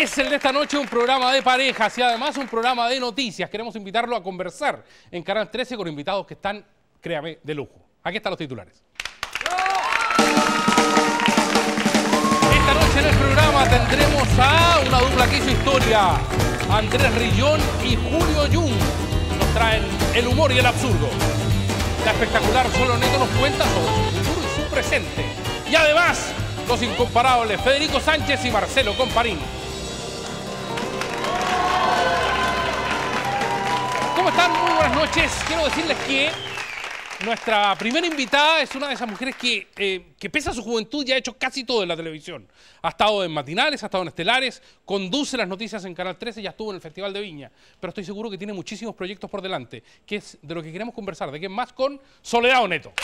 Es el de esta noche un programa de parejas y además un programa de noticias. Queremos invitarlo a conversar en Canal 13 con invitados que están, créame, de lujo. Aquí están los titulares. Esta noche en el programa tendremos a una dupla que hizo historia. Andrés Rillón y Julio Jung nos traen el humor y el absurdo. La espectacular Solo Neto nos cuenta sobre su futuro y su presente. Y además, los incomparables Federico Sánchez y Marcelo Comparín. ¿Cómo están? Muy buenas noches. Quiero decirles que nuestra primera invitada es una de esas mujeres que pese a su juventud ya ha hecho casi todo en la televisión. Ha estado en matinales, ha estado en estelares, conduce las noticias en Canal 13 y ya estuvo en el Festival de Viña. Pero estoy seguro que tiene muchísimos proyectos por delante, que es de lo que queremos conversar. ¿De qué más? Con Soledad Oneto.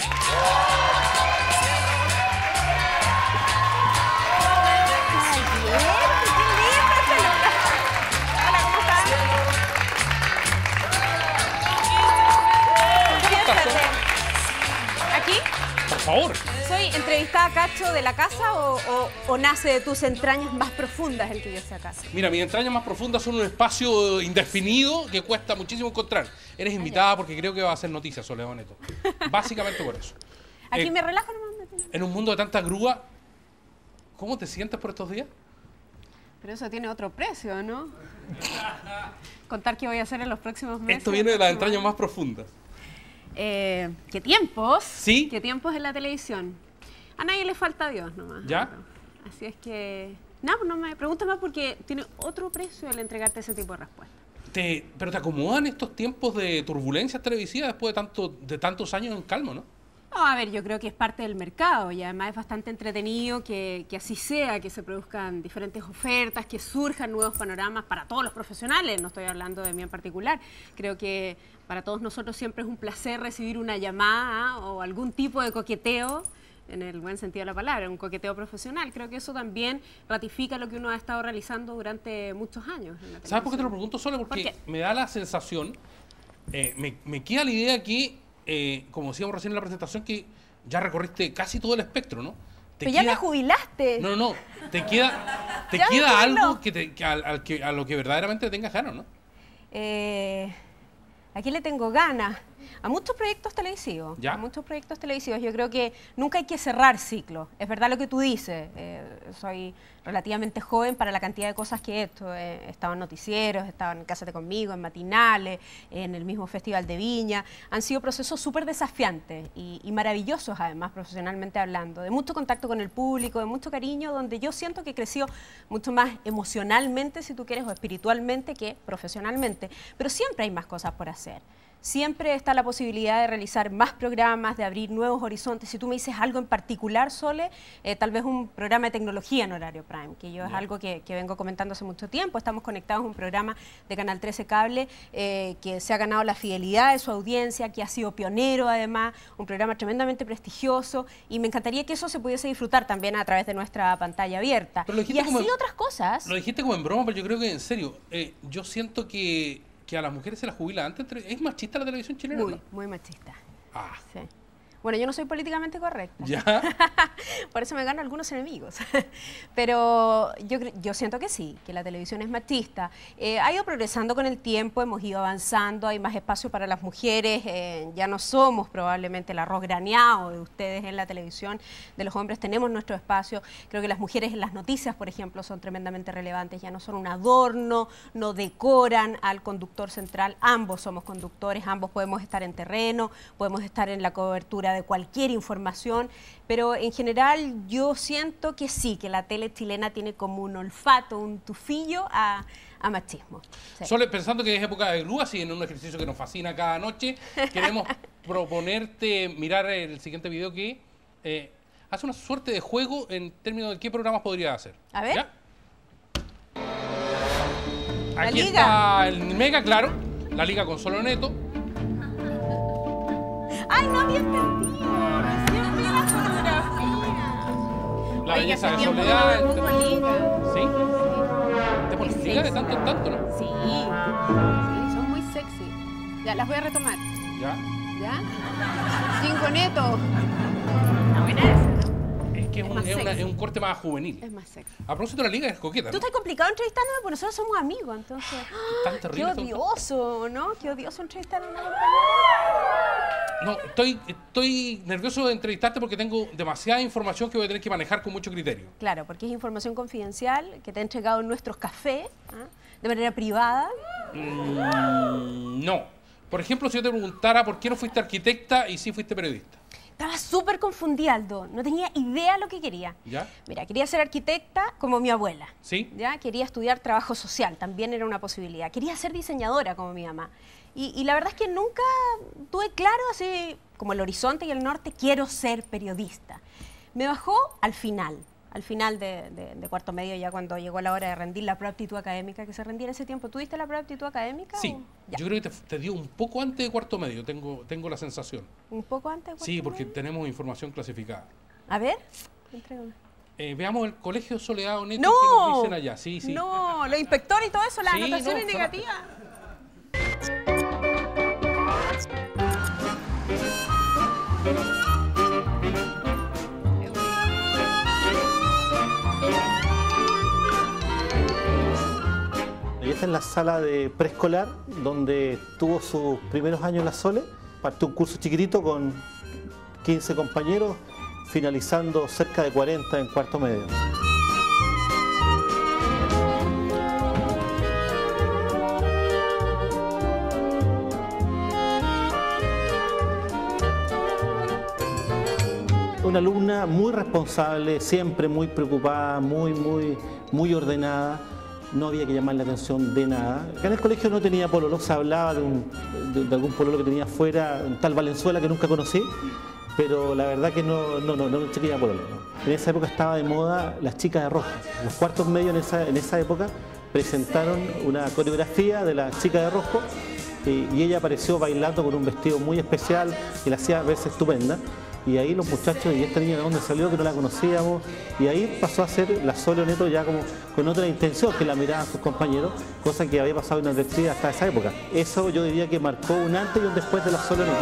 Por favor. ¿Soy entrevistada, Cacho, de la casa o nace de tus entrañas más profundas el que yo sea casa? Mira, mis entrañas más profundas son un espacio indefinido que cuesta muchísimo encontrar. Eres invitada porque creo que va a hacer noticias, Soledad Oneto. Básicamente por eso. Aquí me relajo nomás. En un mundo de tanta grúa, ¿cómo te sientes por estos días? Pero eso tiene otro precio, ¿no? Contar qué voy a hacer en los próximos meses. Esto viene de las entrañas más profundas. ¿Qué tiempos? ¿Sí? ¿Qué tiempos en la televisión? A nadie le falta Dios nomás. ¿Ya? Así es que... no me preguntes más porque tiene otro precio el entregarte ese tipo de respuestas. ¿Pero te acomodan estos tiempos de turbulencias televisivas después de tantos años en calma, no? No, a ver, yo creo que es parte del mercado y además es bastante entretenido que así sea, que se produzcan diferentes ofertas, que surjan nuevos panoramas para todos los profesionales, no estoy hablando de mí en particular. Creo que para todos nosotros siempre es un placer recibir una llamada o algún tipo de coqueteo, en el buen sentido de la palabra, un coqueteo profesional. Creo que eso también ratifica lo que uno ha estado realizando durante muchos años en la televisión. ¿Sabes por qué te lo pregunto, Sole? Porque me da la sensación, me queda la idea que, como decíamos recién en la presentación, que ya recorriste casi todo el espectro, ¿no? Pero ya te jubilaste. No, te queda algo a lo que verdaderamente tengas ganas, ¿no? Aquí le tengo ganas a muchos proyectos televisivos. ¿Ya? A muchos proyectos televisivos. Yo creo que nunca hay que cerrar ciclos. Es verdad lo que tú dices. Soy relativamente joven para la cantidad de cosas que he hecho. He estado en noticieros, he estado en Cásate Conmigo, en matinales, en el mismo Festival de Viña. Han sido procesos súper desafiantes y maravillosos, además, profesionalmente hablando. De mucho contacto con el público, de mucho cariño, donde yo siento que he crecido mucho más emocionalmente, si tú quieres, o espiritualmente que profesionalmente. Pero siempre hay más cosas por hacer. Siempre está la posibilidad de realizar más programas, de abrir nuevos horizontes. Si tú me dices algo en particular, Sole, tal vez un programa de tecnología en horario prime, que yo es algo que vengo comentando hace mucho tiempo. Estamos conectados a un programa de Canal 13 Cable que se ha ganado la fidelidad de su audiencia, que ha sido pionero además, un programa tremendamente prestigioso y me encantaría que eso se pudiese disfrutar también a través de nuestra pantalla abierta. Y así otras cosas. Lo dijiste como en broma, pero yo creo que en serio, yo siento que a las mujeres se las jubila antes. ¿Es machista la televisión chilena? Muy, ¿no? muy machista. Ah. Sí. Bueno, yo no soy políticamente correcta. ¿Ya? Por eso me gano algunos enemigos. Pero yo siento que sí, que la televisión es machista. Ha ido progresando con el tiempo, hemos ido avanzando, hay más espacio para las mujeres. Ya no somos probablemente el arroz graneado de ustedes en la televisión, de los hombres tenemos nuestro espacio. Creo que las mujeres en las noticias, por ejemplo, son tremendamente relevantes. Ya no son un adorno, no decoran al conductor central. Ambos somos conductores, ambos podemos estar en terreno, podemos estar en la cobertura de cualquier información, pero en general yo siento que sí, que la tele chilena tiene como un olfato, un tufillo a machismo. Sí. Solo pensando que es época de grúas y en un ejercicio que nos fascina cada noche, queremos proponerte mirar el siguiente video que hace una suerte de juego en términos de qué programas podría hacer. A ver. ¿Ya? La Aquí Liga. está el Mega, claro, la Liga con Solo Neto. ¡Ay, no había entendido! Recién vi la fotografía. La Oye, belleza hace de tiempo Soledad. no me pongo Liga. ¿Sí? ¿Te pones Muy Liga de sexy. tanto en tanto, no? Sí, son muy sexy. Ya, las voy a retomar. ¿Ya? ¿Ya? Cinco Neto. Está buena esa, ¿no? Es que es un corte más juvenil. Es más sexy. A propósito de la liga es coqueta, Tú ¿no? estás complicado entrevistándome porque nosotros somos amigos, entonces... Tan ¡Qué terrible todo. odioso, ¿no? Qué odioso entrevistar a una compañera. No, estoy nervioso de entrevistarte porque tengo demasiada información que voy a tener que manejar con mucho criterio. Claro, porque es información confidencial que te ha entregado en nuestros cafés, de manera privada. No. Por ejemplo, si yo te preguntara por qué no fuiste arquitecta y sí fuiste periodista. Estaba súper confundida, Aldo. No tenía idea lo que quería. ¿Ya? Mira, quería ser arquitecta como mi abuela. ¿Sí? ¿Ya? Quería estudiar trabajo social, también era una posibilidad. Quería ser diseñadora como mi mamá. Y la verdad es que nunca tuve claro, así como el horizonte y el norte, quiero ser periodista. Me bajó al final de cuarto medio, ya cuando llegó la hora de rendir la prueba de aptitud académica, que se rendía en ese tiempo. ¿Tuviste la prueba de aptitud académica? Sí. Yo creo que te dio un poco antes de cuarto medio, tengo la sensación. ¿Un poco antes de cuarto Sí, porque medio? tenemos información clasificada. A ver, entrégame. Veamos el Colegio Soledad Oneto ¡No! que nos dicen allá. Sí, sí. No, los inspectores y todo eso, las Sí, anotaciones no, negativas. Y esta es la sala de preescolar donde tuvo sus primeros años la Sole. Partió un curso chiquitito con 15 compañeros, finalizando cerca de 40 en cuarto medio. Una alumna muy responsable, siempre muy preocupada, muy ordenada. No había que llamarle la atención de nada. Acá en el colegio no tenía pololo, se hablaba de algún pololo que tenía afuera, un tal Valenzuela que nunca conocí, pero la verdad que no tenía pololo. En esa época estaba de moda las chicas de rojo. Los cuartos medios en esa época presentaron una coreografía de las chicas de rojo y ella apareció bailando con un vestido muy especial que la hacía verse estupenda. Y ahí los muchachos, ¿y esta niña de dónde salió? Que no la conocíamos. Y ahí pasó a ser la Sole Oneto ya como con otra intención, que la miraban sus compañeros, cosa que había pasado inadvertida hasta esa época. Eso yo diría que marcó un antes y un después de la Sole Oneto.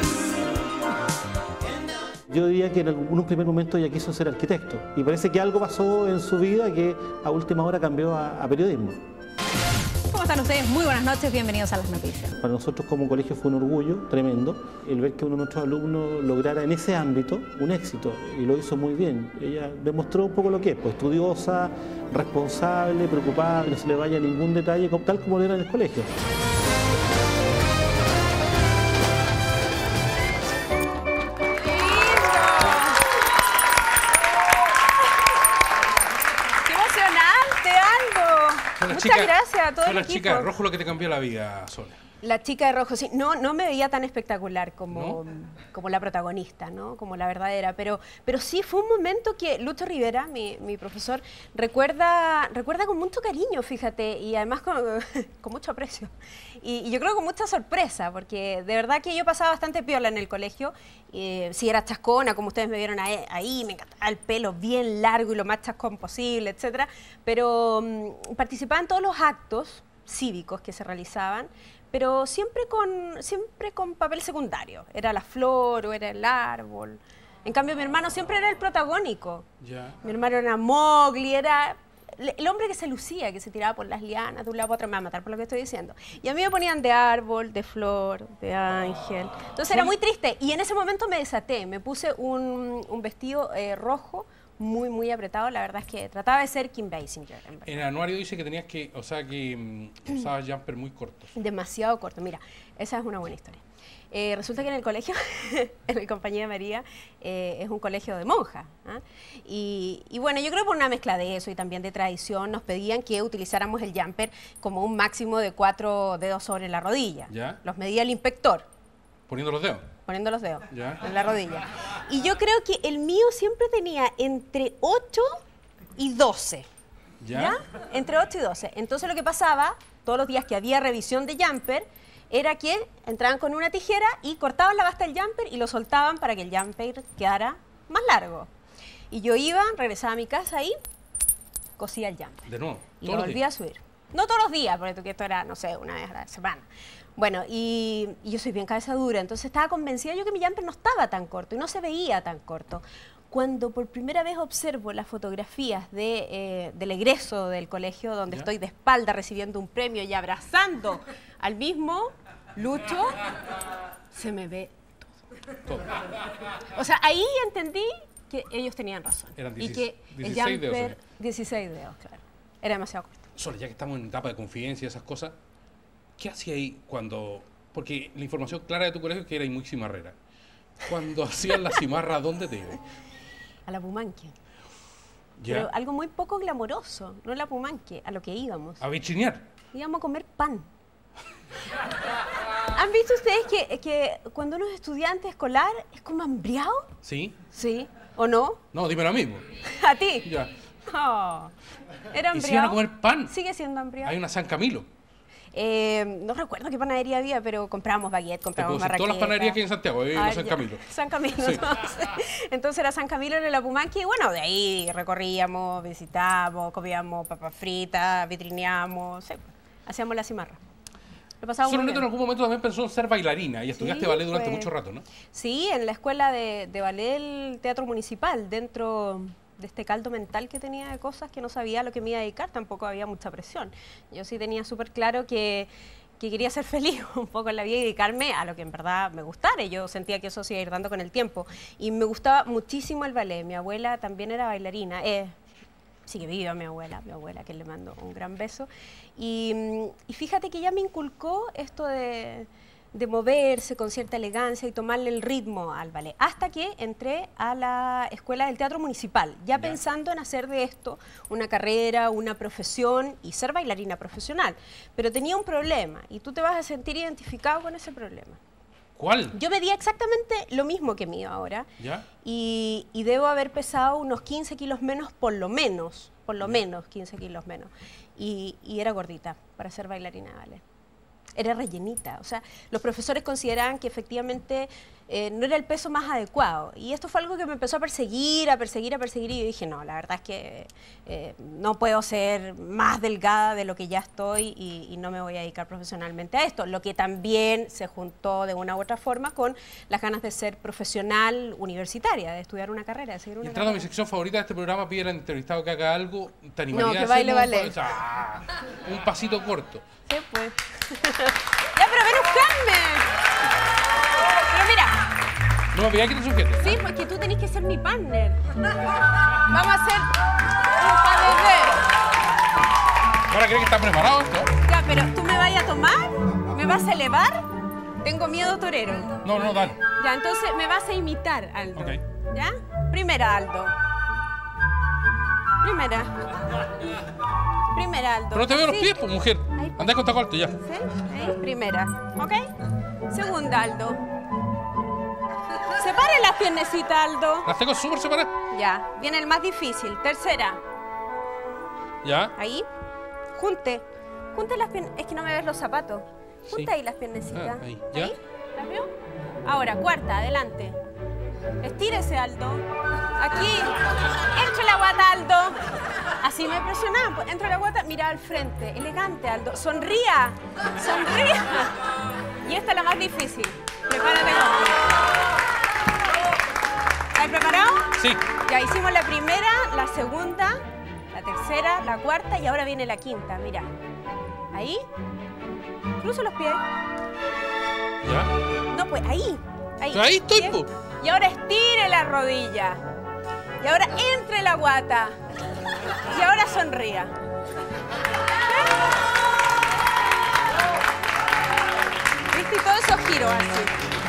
Yo diría que en un primer momento ella quiso ser arquitecto. Y parece que algo pasó en su vida que a última hora cambió a periodismo. ¿Cómo están ustedes? Muy buenas noches, bienvenidos a las noticias. Para nosotros como colegio fue un orgullo tremendo el ver que uno de nuestros alumnos lograra en ese ámbito un éxito y lo hizo muy bien. Ella demostró un poco lo que es, pues estudiosa, responsable, preocupada, que no se le vaya ningún detalle, tal como lo era en el colegio. Muchas gracias a todo el equipo. Son las chicas de rojo lo que te cambió la vida, Sole. La chica de rojo, sí. No me veía tan espectacular como, ¿No? como la protagonista, ¿no? Como la verdadera. Pero sí fue un momento que Lucho Rivera, mi profesor, recuerda con mucho cariño, fíjate, y además con mucho aprecio. Y yo creo con mucha sorpresa, porque de verdad que yo pasaba bastante piola en el colegio. Si era chascona, como ustedes me vieron ahí, me encantaba el pelo bien largo y lo más chascón posible, etcétera. Pero participaba en todos los actos cívicos que se realizaban, pero siempre con papel secundario. Era la flor o era el árbol. En cambio, mi hermano siempre era el protagónico. Ya. Mi hermano era Mowgli, era el hombre que se lucía, que se tiraba por las lianas de un lado para otro. Me va a matar por lo que estoy diciendo. Y a mí me ponían de árbol, de flor, de ángel. Entonces era muy triste. Y en ese momento me desaté. Me puse un vestido rojo, muy apretado. La verdad es que trataba de ser Kim Basinger. En el anuario dice que tenías que, o sea, que usabas jumper muy cortos. Demasiado corto. Mira, esa es una buena historia. Resulta que en el colegio, en el Compañía de María, es un colegio de monjas. ¿Ah? Y bueno, yo creo que por una mezcla de eso y también de tradición, nos pedían que utilizáramos el jumper como un máximo de 4 dedos sobre la rodilla. ¿Ya? Los medía el inspector. Poniendo los dedos. Poniendo los dedos ¿Ya? en la rodilla. Y yo creo que el mío siempre tenía entre 8 y 12. ¿Ya? Entre 8 y 12. Entonces lo que pasaba, todos los días que había revisión de jumper, era que entraban con una tijera y cortaban la basta del jumper y lo soltaban para que el jumper quedara más largo. Y yo iba, regresaba a mi casa y cosía el jumper. De nuevo. Y todos lo los volvía a días. subir. No todos los días, porque esto era, no sé, una vez a la semana. Bueno, y yo soy bien cabeza dura, entonces estaba convencida yo que mi jumper no estaba tan corto y no se veía tan corto. Cuando por primera vez observo las fotografías del egreso del colegio, donde ¿Ya? estoy de espalda recibiendo un premio y abrazando al mismo Lucho, se me ve Todo. O sea, ahí entendí que ellos tenían razón. Eran y que 16 el dedos, jumper, ¿sí? 16 dedos, claro. Era demasiado corto. Sole, ya que estamos en etapa de confidencia y esas cosas, ¿qué hacía ahí cuando...? Porque la información clara de tu colegio es que eras muy cimarrera. Cuando hacías la cimarra, ¿dónde te ibas? A la Pumanque. ¿Ya? Pero algo muy poco glamoroso, no la Pumanque, a lo que íbamos. ¿A bichinear? Íbamos a comer pan. ¿Han visto ustedes que cuando uno es estudiante escolar es como hambriado? ¿Sí? ¿Sí? ¿O no? No, dímelo a mí. Po. ¿A ti? Ya. Oh, ¿era ¿Y si iban a hambriado? comer pan? Sigue siendo hambriado. Hay una San Camilo. No recuerdo qué panadería había, pero comprábamos baguette, Te comprábamos puedo decir, todas las marraqueta. panaderías que hay en Santiago, hay una San ya. Camilo. San Camilo, Sí. entonces era San Camilo en la Pumanque y bueno, de ahí recorríamos, visitábamos, comíamos papas fritas, vitrineábamos, sí, hacíamos la cimarra. Lo pasábamos Solo muy Neto en bien. algún momento también pensó en ser bailarina y estudiaste Sí, ballet durante pues. mucho rato, ¿no? Sí, en la escuela de ballet del Teatro Municipal, dentro de este caldo mental que tenía de cosas que no sabía a lo que me iba a dedicar, tampoco había mucha presión. Yo sí tenía súper claro que quería ser feliz un poco en la vida y dedicarme a lo que en verdad me gustara. Y yo sentía que eso se iba a ir dando con el tiempo. Y me gustaba muchísimo el ballet. Mi abuela también era bailarina. Sigue viva mi abuela, que le mando un gran beso. Y fíjate que ella me inculcó esto de moverse con cierta elegancia y tomarle el ritmo al ballet, hasta que entré a la escuela del Teatro Municipal, ya pensando en hacer de esto una carrera, una profesión y ser bailarina profesional. Pero tenía un problema y tú te vas a sentir identificado con ese problema. ¿Cuál? Yo medía exactamente lo mismo que mío ahora ¿Ya? y debo haber pesado unos 15 kilos menos, por lo menos 15 kilos menos. Y era gordita para ser bailarina de ballet. Era rellenita, o sea, los profesores consideraban que efectivamente no era el peso más adecuado. Y esto fue algo que me empezó a perseguir, y yo dije, no, la verdad es que no puedo ser más delgada de lo que ya estoy y no me voy a dedicar profesionalmente a esto. Lo que también se juntó de una u otra forma con las ganas de ser profesional universitaria, de estudiar una carrera, de seguir una Entrando a mi carrera. sección favorita de este programa, pide al entrevistado que haga algo. ¿Te animaría No, que a hacer baile ballet. un pasito corto? Sí, pues. Ya, pero ven a buscarme. Pero mira, No me pidas que te sujete. sí, porque tú tenés que ser mi partner. Vamos a hacer un padedeo. ¿Ahora crees que está preparado esto? Ya, pero ¿tú me vas a tomar? ¿Me vas a elevar? Tengo miedo, torero. No, no, dale. Ya, entonces me vas a imitar, Aldo. Ok. ¿Ya? Primera, Aldo. Primera. Primera, Aldo. Pero no te veo los Sí. pies, pues, mujer. Ahí. Andá con taco alto ya. ¿Sí? Ahí, primera. ¿Ok? Segunda, Aldo. Separe las piernecitas, Aldo. Las tengo súper separadas. Ya, viene el más difícil. Tercera. ¿Ya? Ahí. Junte las piernecitas. Es que no me ves los zapatos. Junta Sí. ahí las piernecitas. Ah, ahí. ¿Ya? ¿Las veo? Ahora, cuarta, adelante. Estírese, Aldo. Aquí. Entre la guata, Aldo. Así me presionaban. Pues, entre la guata, mira al frente. Elegante, Aldo. Sonría. Sonría. Y esta es la más difícil. Prepárate, compa. ¿Estás preparado? Sí. Ya hicimos la primera, la segunda, la tercera, la cuarta y ahora viene la quinta. Mira. Ahí. Cruzo los pies. ¿Ya? No, pues ahí. Ahí. Ahí estoy, Bien. po. Y ahora estire la rodilla. Y ahora entre la guata. Y ahora sonría. ¿Viste? Y todos esos giros así.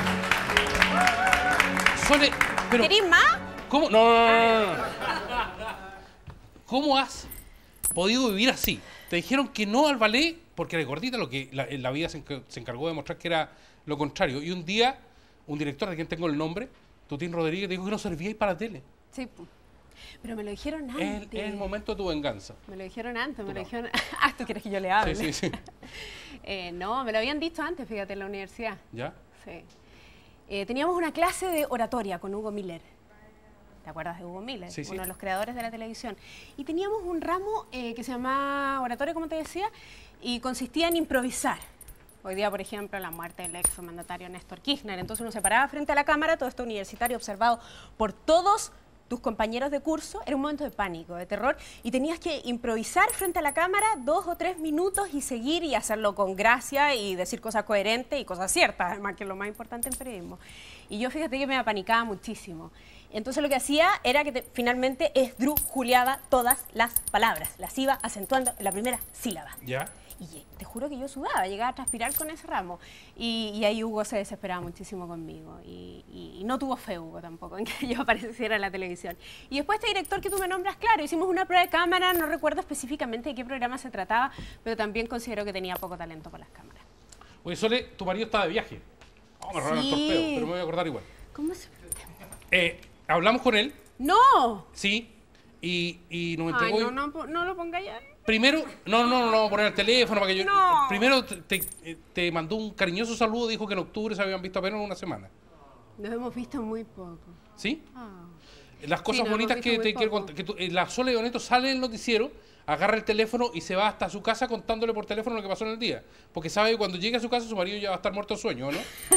Sole, pero... ¿Querís más? ¿Cómo? No. ¿Cómo has podido vivir así? Te dijeron que no al ballet porque eres gordita, lo que la vida se encargó de demostrar que era lo contrario. Y un día, un director de quien tengo el nombre, Tutín Rodríguez, te dijo que no servíais para la tele. Sí. Pero me lo dijeron Es antes. el momento de tu venganza. Me lo dijeron antes, me lo No. dijeron... Ah, ¿tú quieres que yo le hable? Sí. No, me lo habían dicho antes, fíjate, en la universidad. ¿Ya? Sí. Teníamos una clase de oratoria con Hugo Miller. ¿Te acuerdas de Hugo Miller? Sí, sí. Uno de los creadores de la televisión. Y teníamos un ramo que se llamaba oratoria, como te decía, y consistía en improvisar. Hoy día, por ejemplo, la muerte del exmandatario Néstor Kirchner. Entonces uno se paraba frente a la cámara, todo esto universitario observado por todos tus compañeros de curso, era un momento de pánico, de terror, y tenías que improvisar frente a la cámara 2 o 3 minutos y seguir y hacerlo con gracia y decir cosas coherentes y cosas ciertas, además, que es lo más importante en periodismo. Y yo fíjate que me apanicaba muchísimo. Entonces lo que hacía era que finalmente esdrújuleaba todas las palabras, las iba acentuando en la primera sílaba. ¿Ya? Y te juro que yo sudaba, llegaba a transpirar con ese ramo. Y ahí Hugo se desesperaba muchísimo conmigo. Y no tuvo fe Hugo tampoco en que yo apareciera en la televisión. Y después este director que tú me nombras, claro, hicimos una prueba de cámara, no recuerdo específicamente de qué programa se trataba, pero también considero que tenía poco talento para las cámaras. Oye, Sole, tu marido está de viaje. Oh, me robaron el torpeo, pero me voy a acordar igual. ¿Cómo se...? Hablamos con él. ¡No! Sí. Y nos Ay, entregó... no lo ponga ya. Primero, no vamos a poner el teléfono para que yo... No. Primero te mandó un cariñoso saludo, dijo que en octubre se habían visto apenas en una semana. Nos hemos visto muy poco. ¿Sí? Ah. Las cosas nos bonitas hemos que visto te muy quiero poco. contar. Que la Sole de Oneto sale del noticiero, agarra el teléfono y se va hasta su casa contándole por teléfono lo que pasó en el día. Porque sabe que cuando llegue a su casa su marido ya va a estar muerto de sueño, ¿no?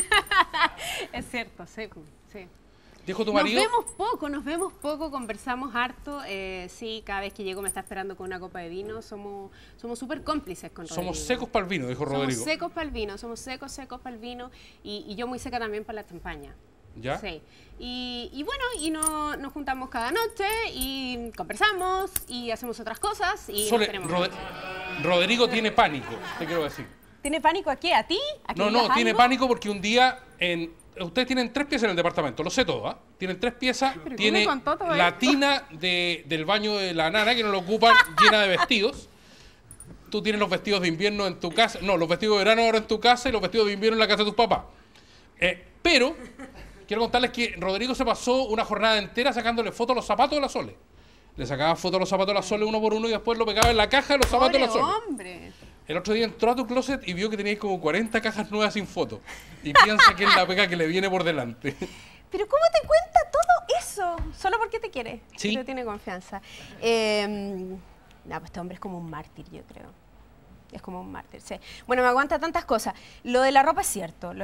Es cierto, sí. Dijo tu marido... Nos vemos poco, conversamos harto. Sí, cada vez que llego me está esperando con una copa de vino. Somos súper cómplices con Rodrigo. Somos secos para el vino, dijo Rodrigo. Somos secos para el vino, somos secos para el vino. Y yo muy seca también para la champaña. ¿Ya? Sí. Y bueno, nos juntamos cada noche y conversamos y hacemos otras cosas. Y Sole, tenemos Rodrigo tiene pánico, te quiero decir. ¿Tiene pánico a qué? ¿A ti? ¿A que No, digas tiene algo? pánico porque un día ustedes tienen 3 piezas en el departamento, lo sé todo, ¿ah? Tienen 3 piezas, ¿Pero quién tiene me contó todo la esto? tina del baño de la nana que no lo ocupan llena de vestidos. Tú tienes los vestidos de invierno en tu casa, no, los vestidos de verano ahora en tu casa y los vestidos de invierno en la casa de tus papás. Pero quiero contarles que Rodrigo se pasó una jornada entera sacándole fotos a los zapatos de la Sole. Le sacaba fotos a los zapatos de la Sole uno por uno y después lo pegaba en la caja de los zapatos de la Pobre Sole. hombre. El otro día entró a tu closet y vio que teníais como 40 cajas nuevas sin foto. Y piensa que es la pega que le viene por delante. ¿Pero cómo te cuenta todo eso? Solo porque te quiere. Sí. Porque tiene confianza. Pues este hombre es como un mártir, yo creo. Es como un mártir, sí. Bueno, me aguanta tantas cosas. Lo de la ropa es cierto.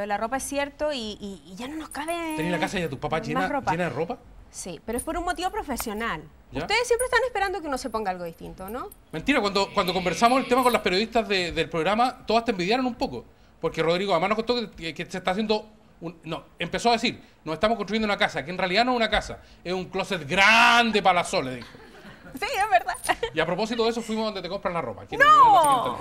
Y ya no nos cabe ¿Tenés la casa de tus papás más llena ropa. de ropa? Sí, pero es por un motivo profesional. ¿Ya? Ustedes siempre están esperando que uno se ponga algo distinto, ¿no? Mentira, cuando conversamos el tema con las periodistas del programa, todas te envidiaron un poco. Porque Rodrigo además nos contó que se está haciendo... empezó a decir, nos estamos construyendo una casa, que en realidad no es una casa, es un closet grande para la Sole, dijo. Sí, es verdad. Y a propósito de eso, fuimos donde te compran la ropa. ¡No!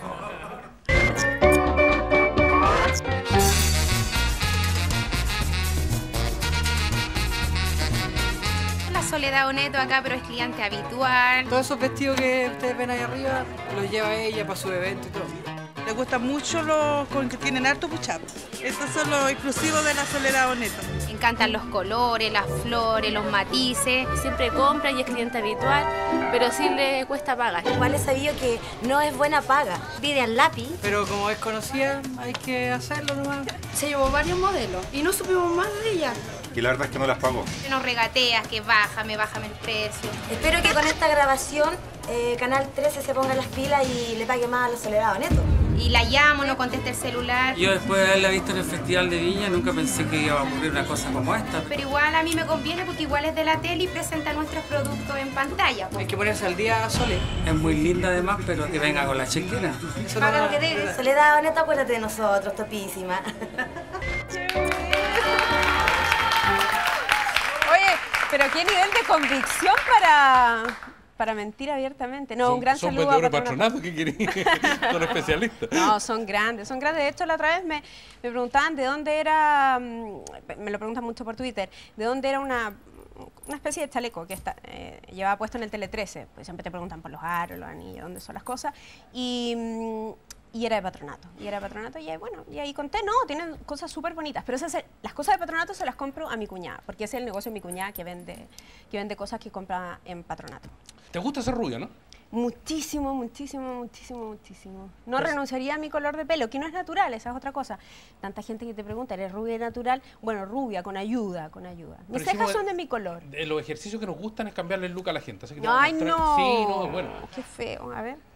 La Soledad Oneto acá, pero es cliente habitual. Todos esos vestidos que ustedes ven ahí arriba los lleva ella para su evento y todo. Le gustan mucho los con que tienen harto push-up. Estos son los exclusivos de la Soledad Oneto. Me encantan los colores, las flores, los matices. Siempre compra y es cliente habitual, pero sí le cuesta pagar. Igual he sabido que no es buena paga. Pide al lápiz. Pero como es conocida, hay que hacerlo nomás. Se llevó varios modelos y no supimos más de ella. Y la verdad es que no las pago. Nos regateas, que bájame el precio. Espero que con esta grabación Canal 13 se ponga las pilas y le pague más a la Soledad Oneto. Y la llamo, no contesta el celular. Yo después de haberla visto en el Festival de Viña nunca pensé que iba a ocurrir una cosa como esta. Pero igual a mí me conviene porque igual es de la tele y presenta nuestros productos en pantalla. Hay que ponerse al día, Sole. Es muy linda además, pero que venga con la chequera. Eso Paga no lo que debe. Soledad Oneto, acuérdate de nosotros, topísima. Oye, pero qué nivel de convicción para mentir abiertamente. No, un gran son saludo a vendedores Patronato. patronato, ¿qué querés? Son especialistas. No, son grandes. De hecho, la otra vez me preguntaban de dónde era, me lo preguntan mucho por Twitter, de dónde era una especie de chaleco que llevaba puesto en el Tele 13. Pues siempre te preguntan por los aros, los anillos, dónde son las cosas. Y era de Patronato. Y ahí conté, no, tienen cosas súper bonitas. Pero las cosas de Patronato se las compro a mi cuñada, porque ese es el negocio de mi cuñada que vende cosas que compra en Patronato. ¿Te gusta ser rubia, no? Muchísimo. No renunciaría a mi color de pelo, que no es natural, esa es otra cosa. Tanta gente que te pregunta, ¿eres rubia y natural? Bueno, rubia, con ayuda. Mis cejas son de mi color. Los ejercicios que nos gustan es cambiarle el look a la gente. Así que Ay, no. Sí, no, es bueno. Qué feo, a ver.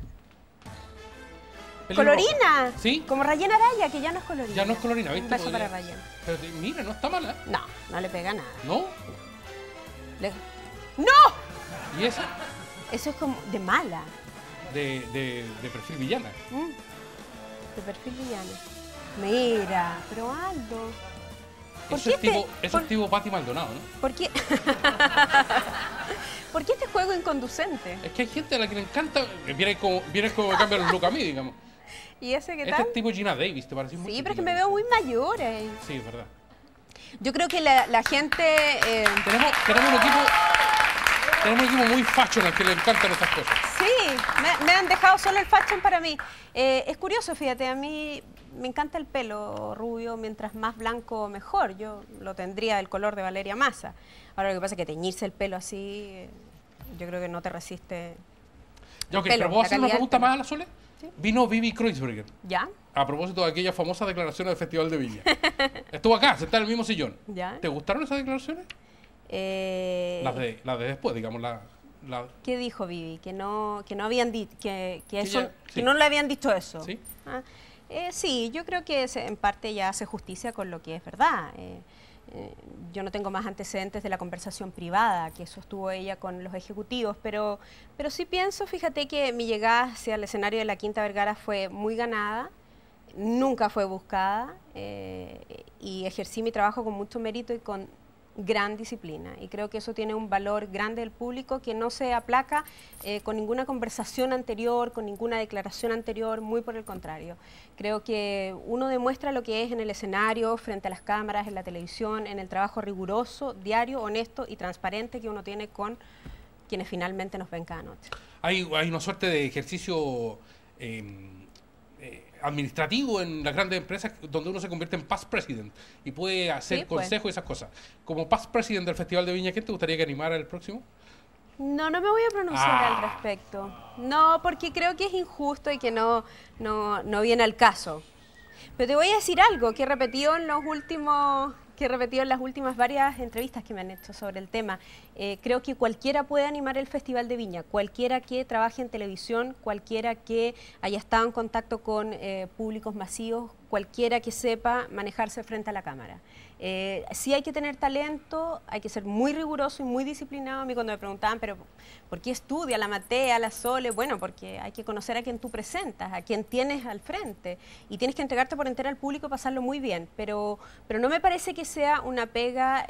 Pelirroja. ¿Colorina? ¿Sí? Como Rayena Araya, que ya no es colorina. Ya no es colorina, ¿viste? Un beso para Rayena. Pero mira, no está mala. No le pega nada. ¿No? ¡No! ¿Y esa? Eso es como de mala. De perfil villana. De perfil villana. Mira, pero Aldo. Eso es tipo Pati Maldonado, ¿no? ¿Por qué? ¿Por qué este juego inconducente? Es que hay gente a la que le encanta. Viene como cambia los looks a mí, digamos. ¿Y ese qué tal? Este es tipo Gina Davis, ¿te parece? Sí, pero es que me veo muy mayor. Sí, es verdad. Yo creo que la gente... Tenemos un equipo muy fashion al que le encantan estas cosas. Sí, me han dejado solo el fashion para mí. Es curioso, fíjate, a mí me encanta el pelo rubio, mientras más blanco mejor. Yo lo tendría del color de Valeria Massa. Ahora lo que pasa es que teñirse el pelo así, yo creo que no te resiste. Ya, ok, pero ¿puedo hacer una pregunta más a la Sole? ¿Sí? Vino Vivi Kreuzberger. ¿Ya? A propósito de aquellas famosas declaraciones del Festival de Viña. Estuvo acá, sentada en el mismo sillón. ¿Ya? ¿Te gustaron esas declaraciones? Las de después, digamos, ¿Qué dijo Vivi? Que no habían dicho que sí. no le habían dicho eso. Sí. Sí, yo creo que en parte ya hace justicia con lo que es verdad. Yo no tengo más antecedentes de la conversación privada que sostuvo ella con los ejecutivos, pero sí pienso, fíjate que mi llegada hacia el escenario de la Quinta Vergara fue muy ganada, nunca fue buscada y ejercí mi trabajo con mucho mérito y con gran disciplina, y creo que eso tiene un valor grande del público que no se aplaca con ninguna conversación anterior, con ninguna declaración anterior, muy por el contrario. Creo que uno demuestra lo que es en el escenario, frente a las cámaras, en la televisión, en el trabajo riguroso, diario, honesto y transparente que uno tiene con quienes finalmente nos ven cada noche. Hay una suerte de ejercicio administrativo en las grandes empresas donde uno se convierte en past president y puede hacer consejos y esas cosas. Como past president del Festival de Viña, ¿quién te gustaría que animara el próximo? No me voy a pronunciar al respecto. No, porque creo que es injusto y que no viene al caso. Pero te voy a decir algo que he repetido en las últimas varias entrevistas que me han hecho sobre el tema. Creo que cualquiera puede animar el Festival de Viña, cualquiera que trabaje en televisión, cualquiera que haya estado en contacto con públicos masivos, cualquiera que sepa manejarse frente a la cámara. Sí hay que tener talento, hay que ser muy riguroso y muy disciplinado. A mí cuando me preguntaban, pero ¿por qué estudia la Matea, la Sole? Bueno, porque hay que conocer a quien tú presentas, a quien tienes al frente y tienes que entregarte por entero al público y pasarlo muy bien, pero no me parece que sea una pega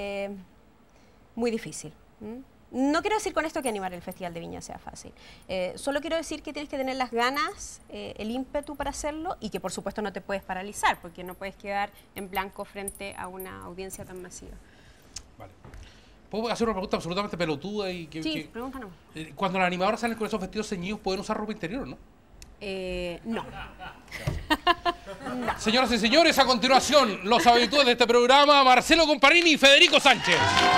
muy difícil. No quiero decir con esto que animar el Festival de Viña sea fácil. Solo quiero decir que tienes que tener las ganas, el ímpetu para hacerlo y que por supuesto no te puedes paralizar porque no puedes quedar en blanco frente a una audiencia tan masiva. Vale. ¿Puedo hacer una pregunta absolutamente pelotuda? Sí, pregunta no. Cuando las animadoras salen con esos vestidos ceñidos, ¿pueden usar ropa interior, no? No. No. Señoras y señores, a continuación, los habituales de este programa, Marcelo Comparini y Federico Sánchez.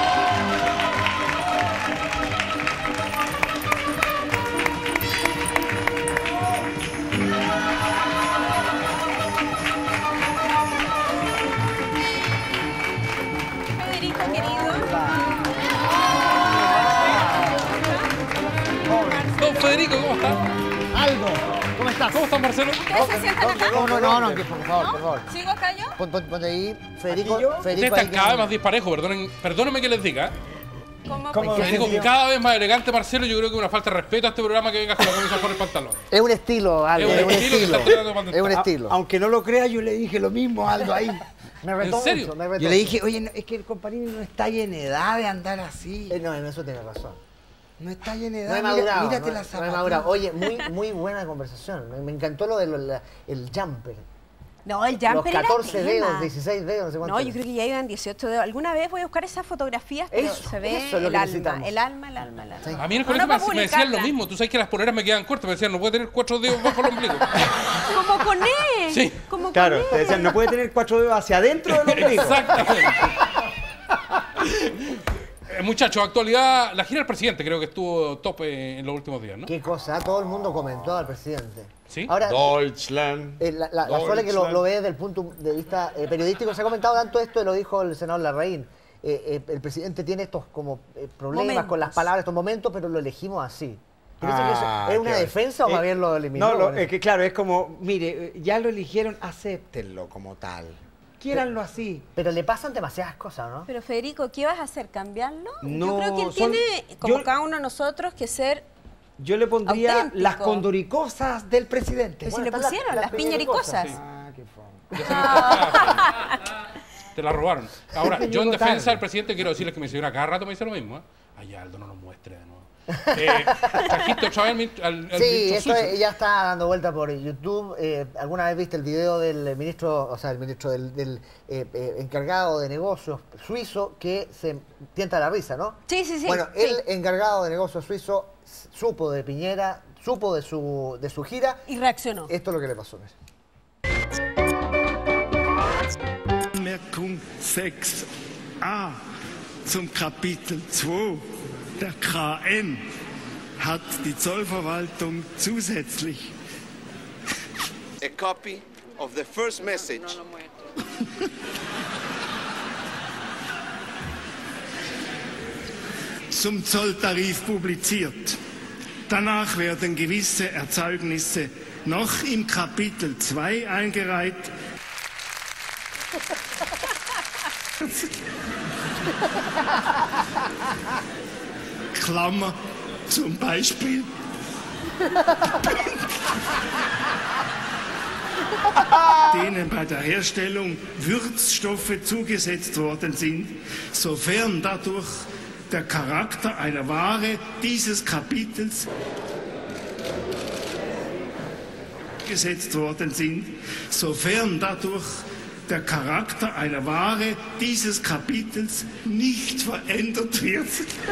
Federico, querido. Don Federico, ¿cómo estás? Aldo, ¿cómo estás? ¿Cómo estás, Marcelo? ¿Ustedes se sientan acá? No, por favor. ¿Sigo acá yo? Ponte ahí, Federico. Ustedes están cada vez más disparejos, perdónenme que les diga. ¿Cómo? Federico, cada vez más elegante, Marcelo. Yo creo que es una falta de respeto a este programa que vengas con la camisa por el pantalón. Es un estilo, Aldo. Es un estilo. Es un estilo. Aunque no lo creas, yo le dije lo mismo a Aldo ahí. Me retó ¿En serio? mucho, me retó. Yo le dije, oye, no, es que el Comparini no está en edad de andar así. No, en eso tienes razón. No está en edad. No he madurado. Mírate la zapatillas. No he madurado. Oye, muy buena conversación. Me encantó lo del el jumper. No, el jumper Los 14 era dedos, 16 dedos, no sé cuánto. No, yo creo que ya iban 18 dedos. Alguna vez voy a buscar esas fotografías, pero se ve eso es lo que el necesitamos. alma. Sí. A mí en el colegio me decían lo mismo. Tú sabes que las poleras me quedan cortas. Me decían, no puede tener 4 dedos bajo el ombligo. Como con él. Sí. Como Claro, con te decían, no puede tener 4 dedos hacia adentro del ombligo. Exactamente. Muchachos, actualidad, la gira del presidente creo que estuvo top en los últimos días, ¿no? Qué cosa, todo el mundo comentó al presidente. ¿Sí? Ahora, Deutschland. la Sole que lo ve desde el punto de vista periodístico, se ha comentado tanto esto, y lo dijo el senador Larraín. El presidente tiene estos como problemas momentos con las palabras, estos momentos, pero lo elegimos así. ¿Piensa que eso es una defensa o más bien lo eliminó? No, es que claro, es como, mire, ya lo eligieron, acéptenlo como tal. quiéranlo así. Pero le pasan demasiadas cosas, ¿no? Pero Federico, ¿qué vas a hacer? ¿Cambiarlo? No, yo creo que él tiene, como cada uno de nosotros, que ser Yo le pondría auténtico. las condoricosas del presidente. Pero si le pusieron las piñericosas. Sí. Ah, qué fome. Te la robaron. Ahora, Es que yo en llegó defensa tarde. del presidente quiero decirles que mi señora cada rato me dice lo mismo. Ay, Aldo, no nos muestre de nuevo. Trajiste otra vez al Sí, ministro esto suizo. ya está dando vuelta por YouTube. ¿Alguna vez viste el video del ministro, o sea, el ministro del encargado de negocios suizo que se tienta la risa, ¿no? Sí, sí, sí. Bueno, sí. el encargado de negocios suizo supo de Piñera, supo de su gira. Y reaccionó. Esto es lo que le pasó. Anmerkung 6a zum Kapitel 2. Der KM hat die Zollverwaltung zusätzlich a copy of the first message zum Zolltarif publiziert. Danach werden gewisse Erzeugnisse noch im Kapitel 2 eingereiht. Klammer, zum Beispiel denen bei der Herstellung Würzstoffe zugesetzt worden sind, sofern dadurch der Charakter einer Ware dieses Kapitels gesetzt worden sind, sofern dadurch der Charakter einer Ware dieses Kapitels nicht verändert wird.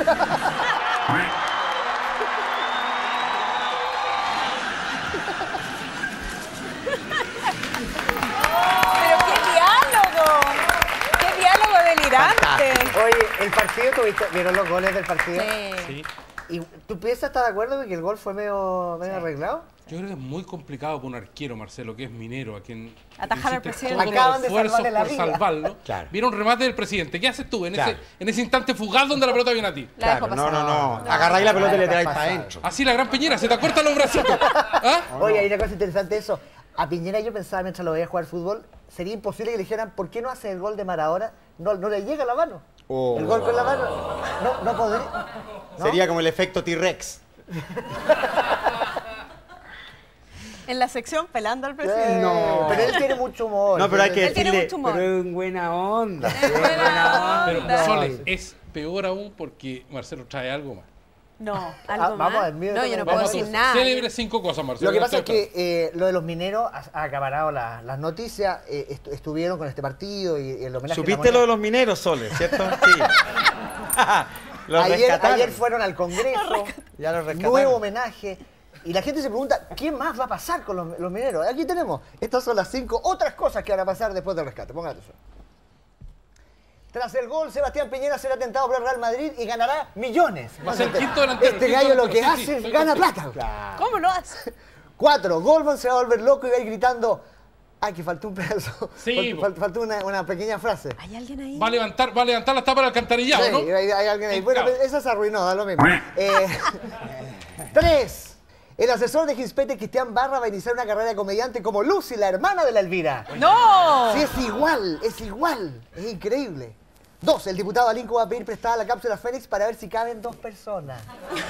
¡Pero qué diálogo! ¡Qué diálogo delirante! Oye, el partido, ¿vieron los goles del partido? Sí. ¿Y tú piensas estar de acuerdo con que el gol fue medio arreglado? Yo creo que es muy complicado para un arquero, Marcelo, que es minero, a quien Atajar al hiciste presidente. todos Acaban los de esfuerzos salvarle la por vida. salvarlo. Claro. Vieron un remate del presidente. ¿Qué haces tú en, Claro. en ese instante fugaz donde la pelota viene a ti? La dejo Claro, pasar. no. Agarráis la pelota y le traéis pasar. para adentro. Así la gran Piñera, se te acortan los bracitos. ¿Ah? Oye, hay una cosa interesante eso. A Piñera yo pensaba mientras lo veía jugar fútbol, sería imposible que le dijeran, ¿por qué no hace el gol de Maradona? No le llega la mano. Oh. El gol con la mano. No podría. ¿no? Sería como el efecto T-Rex. En la sección pelando al presidente. No. Pero él tiene mucho humor. No, pero hay que Él tiene decirle, mucho humor. pero en buena onda. Pero Sole, es peor aún porque Marcelo trae algo más. No, Ah, algo vamos más. a ver, mira, No, yo no vamos puedo a ver. decir nada. Célebre 5 cosas, Marcelo. Lo que pasa es estoy que lo de los mineros ha acaparado las noticias. Estuvieron con este partido y el homenaje. ¿Supiste lo de los mineros, Sole, cierto? Sí. Los rescataron. Ayer fueron al Congreso. Ya los rescataron. Nuevo homenaje. Y la gente se pregunta, ¿qué más va a pasar con los mineros? Aquí tenemos. Estas son las 5 otras cosas que van a pasar después del rescate. Pongan atención. Tras el gol, Sebastián Piñera será tentado por el Real Madrid y ganará millones. Va a ser quinto delantero. Este quinto gallo lo delantero, que sí, hace estoy es gana contigo. plata. ¿Cómo lo hace? 4. Goldman se va a volver loco y va a ir gritando. Ay, que faltó un pedazo. Sí, faltó una pequeña frase. ¿Hay alguien ahí? Va a levantar las tapas del alcantarillado, Sí, ¿no? hay alguien ahí. Bueno, Claro. esa se arruinó, da lo mismo. 3. El asesor de Gispete, Cristian Barra, va a iniciar una carrera de comediante como Lucy, la hermana de la Elvira. ¡No! Sí, es igual. Es increíble. 2. El diputado Alinco va a pedir prestada la cápsula Fénix para ver si caben 2 personas.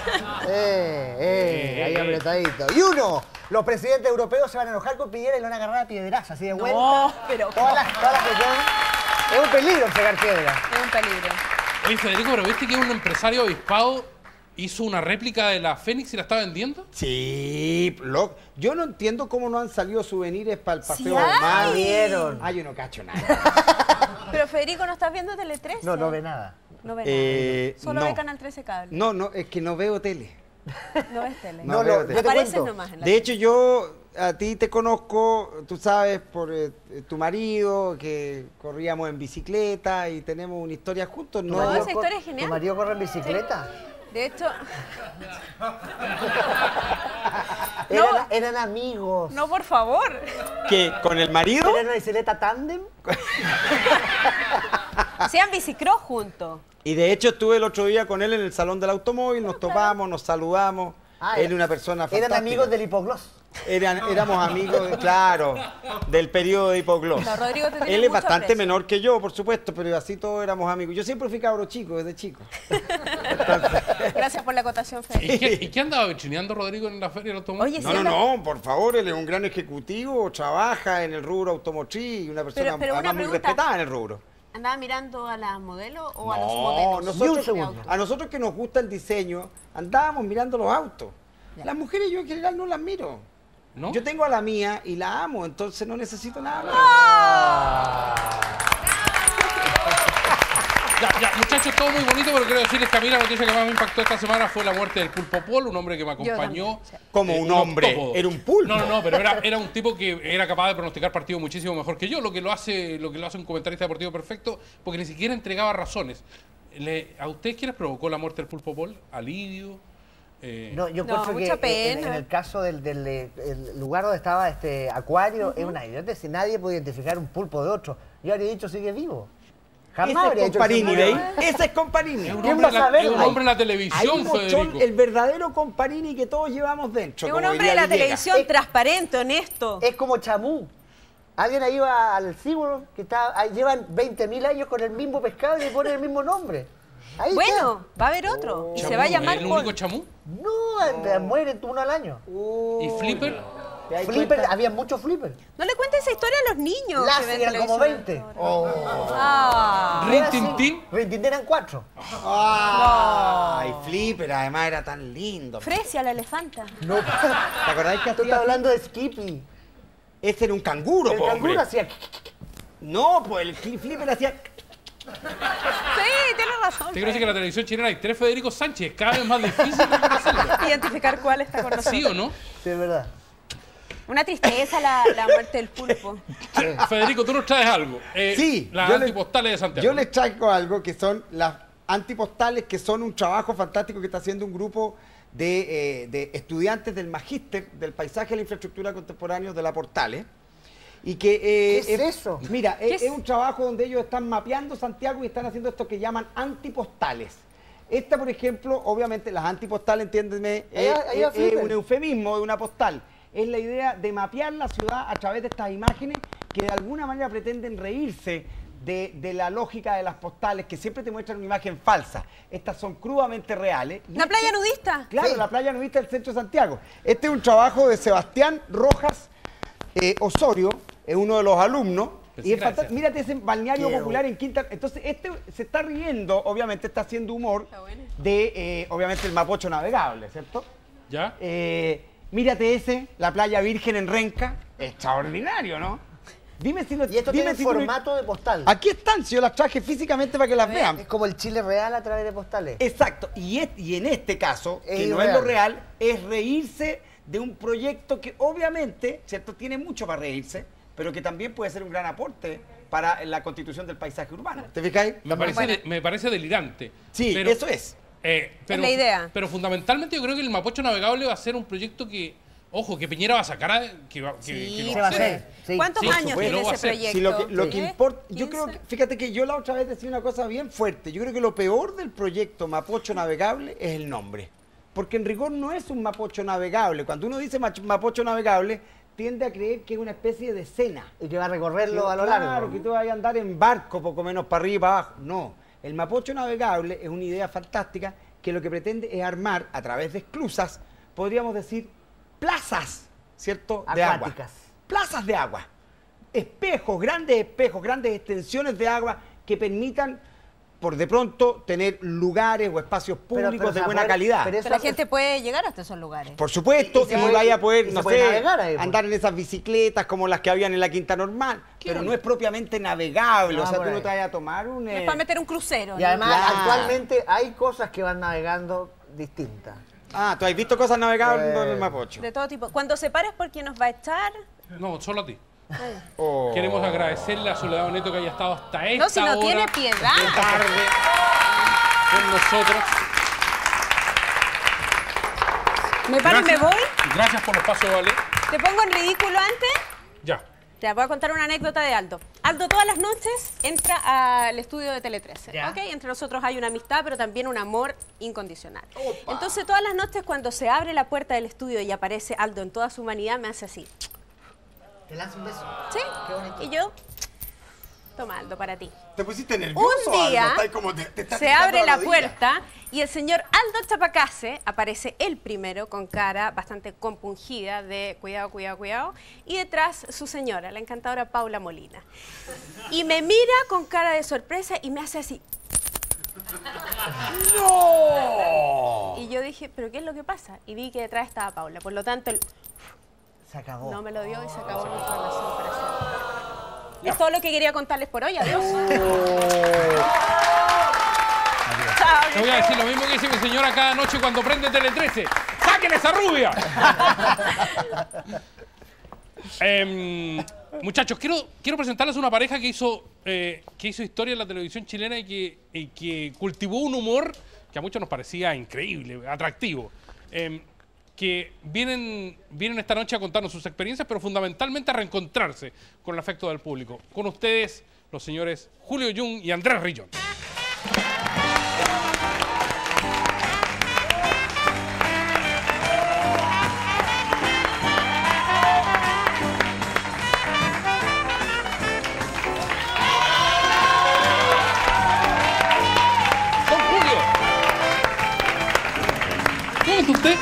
Ahí apretadito. Y 1. Los presidentes europeos se van a enojar con Piñera y lo van a agarrar a piedras, así de vuelta. No, pero Todas las cuestiones. Es un peligro pegar piedra. es un peligro. Oye, Federico, ¿pero viste que un empresario avispado hizo una réplica de la Fénix y la está vendiendo? Sí, yo no entiendo cómo no han salido souvenirs para el paseo Sí humano. Vieron. Ay, yo no cacho nada. Pero Federico, ¿no estás viendo Tele 13? No ve nada. No ve nada. Solo no. ve Canal 13 Cable. No, es que no veo tele. No ves tele. No veo tele. yo te Apareces cuento. nomás en la De hecho, yo a ti te conozco, tú sabes, por tu marido, que corríamos en bicicleta y tenemos una historia juntos. ¿Tu No, marido esa historia es genial. ¿Tu marido corre en bicicleta? De hecho, Eran amigos. no, por favor. ¿Qué? ¿Con el marido? ¿Eran una bicicleta tándem? Sean bicicross juntos. Y de hecho estuve el otro día con él en el salón del automóvil, nos topamos, nos saludamos. Él es una persona fantástica. Eran amigos del hipogloss. Éramos amigos, claro, del periodo de hipoglós. No, Rodrigo te tiene Él es mucho bastante aprecio. menor que yo, por supuesto, pero así todos éramos amigos. Yo siempre fui cabro chico, desde chico. Gracias por la acotación, Fede. ¿Y qué andaba vitrineando Rodrigo en la feria del automóvil? Oye, No, por favor, él es un gran ejecutivo, trabaja en el rubro automotriz y una persona Pero una además muy pregunta. respetada en el rubro. ¿Andaba mirando a las modelos o a los No, modelos? a nosotros que nos gusta el diseño, andábamos mirando los autos. Las mujeres yo en general no las miro. ¿No? Yo tengo a la mía y la amo, entonces no necesito nada más. Ya, muchachos, todo muy bonito, pero quiero decirles que a mí la noticia que más me impactó esta semana fue la muerte del Pulpo Paul, un hombre que me acompañó. Como un hombre, octópodo. era un pulpo. No, pero era un tipo que era capaz de pronosticar partidos muchísimo mejor que yo, lo que lo hace un comentarista deportivo perfecto, porque ni siquiera entregaba razones. ¿A ustedes quién les provocó la muerte del Pulpo Paul? ¿Alivio? No, yo encuentro que en el caso del el lugar donde estaba este acuario es una idiotez. Si nadie puede identificar un pulpo de otro, yo habría dicho sigue vivo. Jamás habría dicho Comparini, ¿veis? Ese es Comparini. ¿Quién va a saber? Es un hombre en la televisión, Federico. El verdadero Comparini que todos llevamos dentro. Es un hombre de la televisión transparente, honesto. Es como Chamú. Alguien ahí va al SeaWorld que llevan 20.000 años con el mismo pescado y le ponen el mismo nombre. Ahí bueno, va a haber otro. Y se va a llamar ¿El único Chamú? No, mueren uno al año. ¿Y Flipper? Flipper, había muchos Flipper. No le cuentes esa historia a los niños. Las que ven eran como televisión. 20. ¿Rintintín? Rintintín eran 4. Ay, Flipper, además era tan lindo. Fresia, la elefanta. No. ¿Te acordás que Tú estás hablando de Skippy. Ese era un canguro, El po, canguro hombre. hacía... No, pues el Flipper hacía... Sí, tienes razón. Te quiero decir que en la televisión chilena hay 3 Federico Sánchez, cada vez más difícil reconocerlo. Identificar cuál está con nosotros. ¿Sí o no? Sí, es verdad. Una tristeza la muerte del pulpo. Federico, tú nos traes algo. Sí. Las antipostales de Santiago. Yo les traigo algo que son las antipostales, que son un trabajo fantástico que está haciendo un grupo de estudiantes del Magíster del Paisaje y la Infraestructura Contemporánea de la Portales. Y que, ¿Qué es eso? Mira, es un trabajo donde ellos están mapeando Santiago y están haciendo esto que llaman antipostales. Esta, por ejemplo, obviamente las antipostales, entiéndeme, es un eufemismo de una postal. Es la idea de mapear la ciudad a través de estas imágenes que de alguna manera pretenden reírse de la lógica de las postales, que siempre te muestran una imagen falsa. Estas son crudamente reales. ¿La playa nudista? Claro, la playa nudista del centro de Santiago. Este es un trabajo de Sebastián Rojas Osorio, es uno de los alumnos. Y es fantástico. Mírate ese balneario popular en Quinta. Entonces, este se está riendo, obviamente está haciendo humor de, obviamente, el Mapocho navegable, ¿cierto? ¿Ya? Mírate ese, la playa Virgen en Renca. Extraordinario, ¿no? Dime si lo Y esto tiene formato de postal. Aquí están, si yo las traje físicamente para que las vean. Es como el Chile real a través de postales. Exacto. Y en este caso, Es que no irreal. es lo real, es reírse de un proyecto que obviamente, ¿cierto?, tiene mucho para reírse, pero que también puede ser un gran aporte para la constitución del paisaje urbano. ¿Te fijáis? Me parece delirante. Sí, pero, eso es. Es la idea. Pero fundamentalmente yo creo que el Mapocho Navegable va a ser un proyecto que, ojo, que Piñera va a sacar, que va a hacer. ¿Cuántos años tiene ese proyecto? Sí, lo que importa, yo 15. creo que, fíjate que yo la otra vez decía una cosa bien fuerte. Yo creo que lo peor del proyecto Mapocho Navegable es el nombre. Porque en rigor no es un Mapocho navegable. Cuando uno dice Mapocho navegable, tiende a creer que es una especie de cena. Y que va a recorrerlo a lo largo. Claro, que tú vas a andar en barco, poco menos para arriba y para abajo. No, el Mapocho navegable es una idea fantástica que lo que pretende es armar, a través de esclusas, podríamos decir, plazas, ¿cierto?, de agua. Acuáticas. Plazas de agua. Espejos, grandes extensiones de agua que permitan, por de pronto, tener lugares o espacios públicos de buena calidad. Pero la gente puede llegar hasta esos lugares. Por supuesto, y vaya a poder, no sé, ahí, andar en esas bicicletas como las que habían en la Quinta Normal, pero no es propiamente navegable, o sea, tú no te vayas a tomar un... Es para meter un crucero. Y además, actualmente hay cosas que van navegando distintas. Ah, ¿tú has visto cosas navegando en el Mapocho? De todo tipo. Cuando se pares, ¿por quién nos va a echar? No, solo a ti. Oh. Queremos agradecerle a Soledad Neto que haya estado hasta esta No, si no hora tiene piedad. de tarde con nosotros. ¿Me paro y me voy? Gracias por los pasos, Vale. ¿Te pongo en ridículo antes? Ya. Te voy a contar una anécdota de Aldo. Aldo todas las noches entra al estudio de Tele 13. ¿Okay? Entre nosotros hay una amistad, pero también un amor incondicional. Opa. Entonces todas las noches cuando se abre la puerta del estudio y aparece Aldo en toda su humanidad, me hace así. ¿Te lanza un beso? Sí. Qué bonito. Y yo, toma Aldo, para ti. ¿Te pusiste nervioso? Un día Aldo? se abre la puerta y el señor Aldo Chapacase aparece él primero con cara bastante compungida de cuidado, cuidado, cuidado, y detrás su señora, la encantadora Paula Molina. Y me mira con cara de sorpresa y me hace así. ¡No! Y yo dije, ¿pero qué es lo que pasa? Y vi que detrás estaba Paula, por lo tanto se acabó. No me lo dio y se acabó nuestra relación para siempre. Y es todo lo que quería contarles por hoy. Adiós. Chao. Te voy a decir lo mismo que dice mi señora cada noche cuando prende Tele 13. ¡Saquen esa rubia! Muchachos, quiero presentarles una pareja que hizo historia en la televisión chilena y que cultivó un humor que a muchos nos parecía increíble, atractivo. Que vienen esta noche a contarnos sus experiencias, pero fundamentalmente a reencontrarse con el afecto del público. Con ustedes, los señores Julio Jung y Andrés Rillón. Don Julio. ¿Cómo está usted?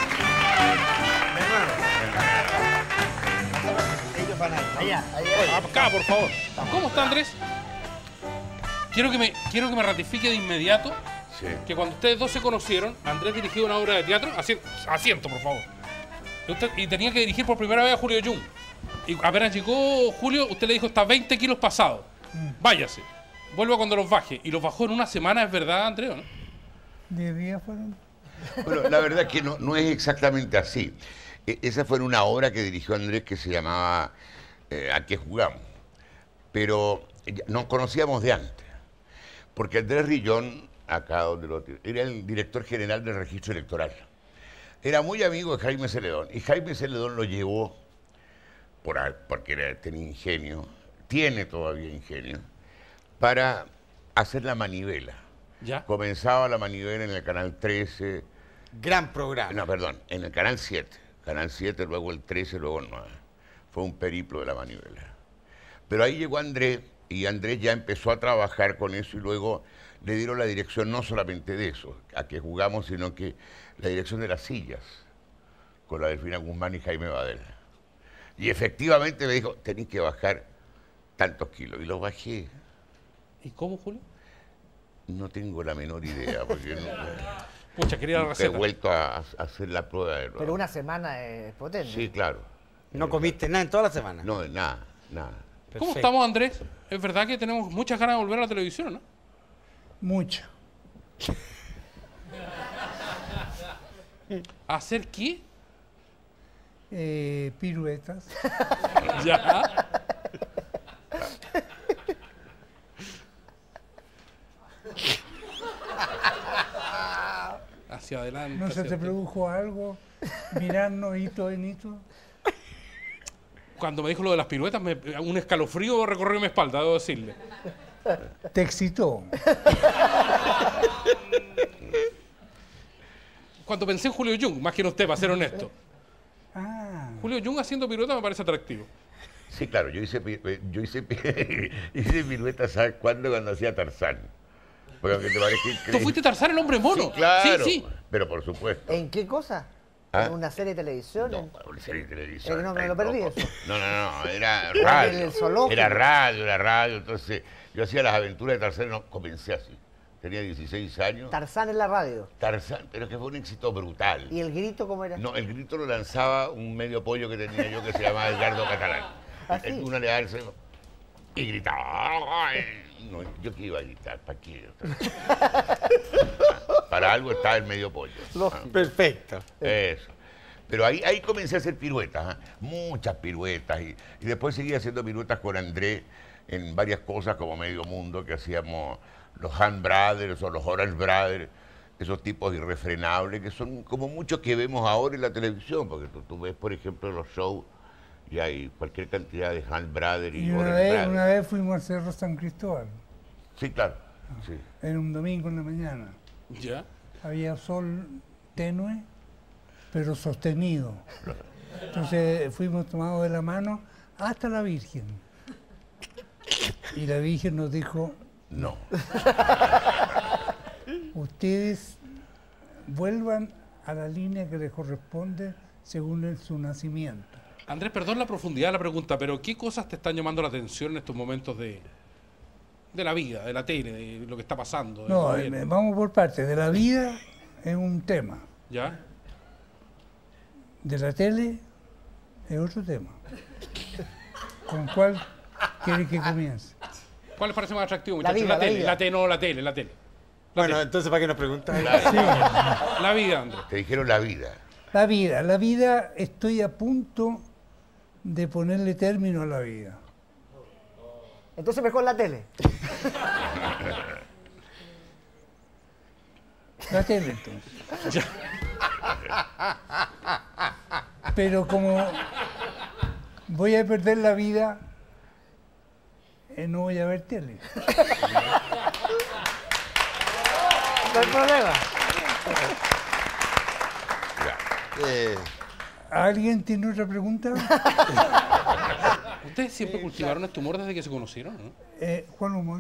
Acá, por favor. ¿Cómo está, Andrés? Quiero que me ratifique de inmediato que cuando ustedes dos se conocieron, Andrés dirigió una obra de teatro. Asiento, por favor. Y tenía que dirigir por primera vez a Julio Jung. Y apenas llegó Julio, usted le dijo, está 20 kilos pasado. Váyase. Vuelva cuando los baje. Y los bajó en una semana, ¿es verdad, Andrés, o no? 10 días fueron. Bueno, la verdad es que no es exactamente así. Esa fue una obra que dirigió Andrés que se llamaba ¿A qué jugamos? Pero nos conocíamos de antes. Porque Andrés Rillón, acá donde era el director general del registro electoral. Era muy amigo de Jaime Celedón. Y Jaime Celedón lo llevó, porque tenía ingenio, tiene todavía ingenio, para hacer la manivela. ¿Ya? Comenzaba la manivela en el Canal 13. Gran programa. No, perdón, en el Canal 7. Canal 7, luego el 13, luego el 9. Fue un periplo de la manivela. Pero ahí llegó Andrés, y Andrés ya empezó a trabajar con eso, y luego le dieron la dirección no solamente de eso, a que jugamos, sino que la dirección de las sillas, con la Delfina Guzmán y Jaime Badel. Y efectivamente me dijo, tenés que bajar tantos kilos, y los bajé. ¿Y cómo, Julio? No tengo la menor idea, porque Pucha, quería la receta. he vuelto a hacer la prueba de nuevo. Pero una semana es potente. Sí, claro. ¿No comiste nada en toda la semana? No, nada. Perfecto. ¿Cómo estamos, Andrés? Es verdad que tenemos muchas ganas de volver a la televisión, ¿no? Mucho. ¿Hacer qué? Piruetas. Ya. Hacia adelante. ¿No se te produjo algo mirarnos hito en hito? Cuando me dijo lo de las piruetas, un escalofrío recorrió mi espalda, debo decirle. ¿Te excitó? Cuando pensé en Julio Jung, más que en usted, para ser honesto. Ah. Julio Jung haciendo piruetas me parece atractivo. Sí, claro, yo hice piruetas, ¿sabes cuándo? Cuando hacía Tarzán. Porque aunque te parezca increíble. ¿Tú fuiste Tarzán, el hombre mono? Sí, claro. Sí. Pero por supuesto. ¿En qué cosa? ¿Ah? ¿En una serie de televisión? No, una serie de televisión. No me lo perdí eso. No, era radio. ¿El zoológico? Era radio. Entonces, yo hacía las aventuras de Tarzán, no, comencé así. Tenía 16 años. Tarzán en la radio. Tarzán, pero que fue un éxito brutal. ¿Y el grito cómo era? No, el grito lo lanzaba un medio pollo que tenía yo que se llamaba Edgardo Catalán. ¿Ah, sí? Una le daba el seno y gritaba. No, yo que iba a gritar, ¿para qué? Para algo estaba el medio pollo. Perfecto. Eso. Pero ahí comencé a hacer piruetas, muchas piruetas. Y después seguí haciendo piruetas con Andrés en varias cosas como Medio Mundo, que hacíamos los Han Brothers o los Orange Brothers, esos tipos irrefrenables, que son como muchos que vemos ahora en la televisión, porque tú ves, por ejemplo, los shows y hay cualquier cantidad de Hans Brother y Y Oren una vez fuimos al Cerro San Cristóbal. Sí, claro. Sí. Era un domingo en la mañana. ¿Ya? Había sol tenue, pero sostenido. Entonces fuimos tomados de la mano hasta la Virgen. Y la Virgen nos dijo, no. Ustedes vuelvan a la línea que les corresponde según su nacimiento. Andrés, perdón la profundidad de la pregunta, pero ¿qué cosas te están llamando la atención en estos momentos de la vida, de la tele, de lo que está pasando? No, vamos por partes. De la vida es un tema. ¿Ya? De la tele es otro tema. ¿Con cuál quiere que comience? ¿Cuál les parece más atractivo, La muchachos? vida, La tele, vida. la tele, no, la tele, la tele. Bueno, entonces, ¿para qué nos preguntas? La vida, Andrés. Te dijeron la vida. La vida, estoy a punto de ponerle término a la vida. Entonces mejor la tele. La tele, entonces. Pero como voy a perder la vida, no voy a ver tele. No hay problema. ¿Alguien tiene otra pregunta? Ustedes siempre cultivaron este humor desde que se conocieron, ¿no? ¿Cuál humor?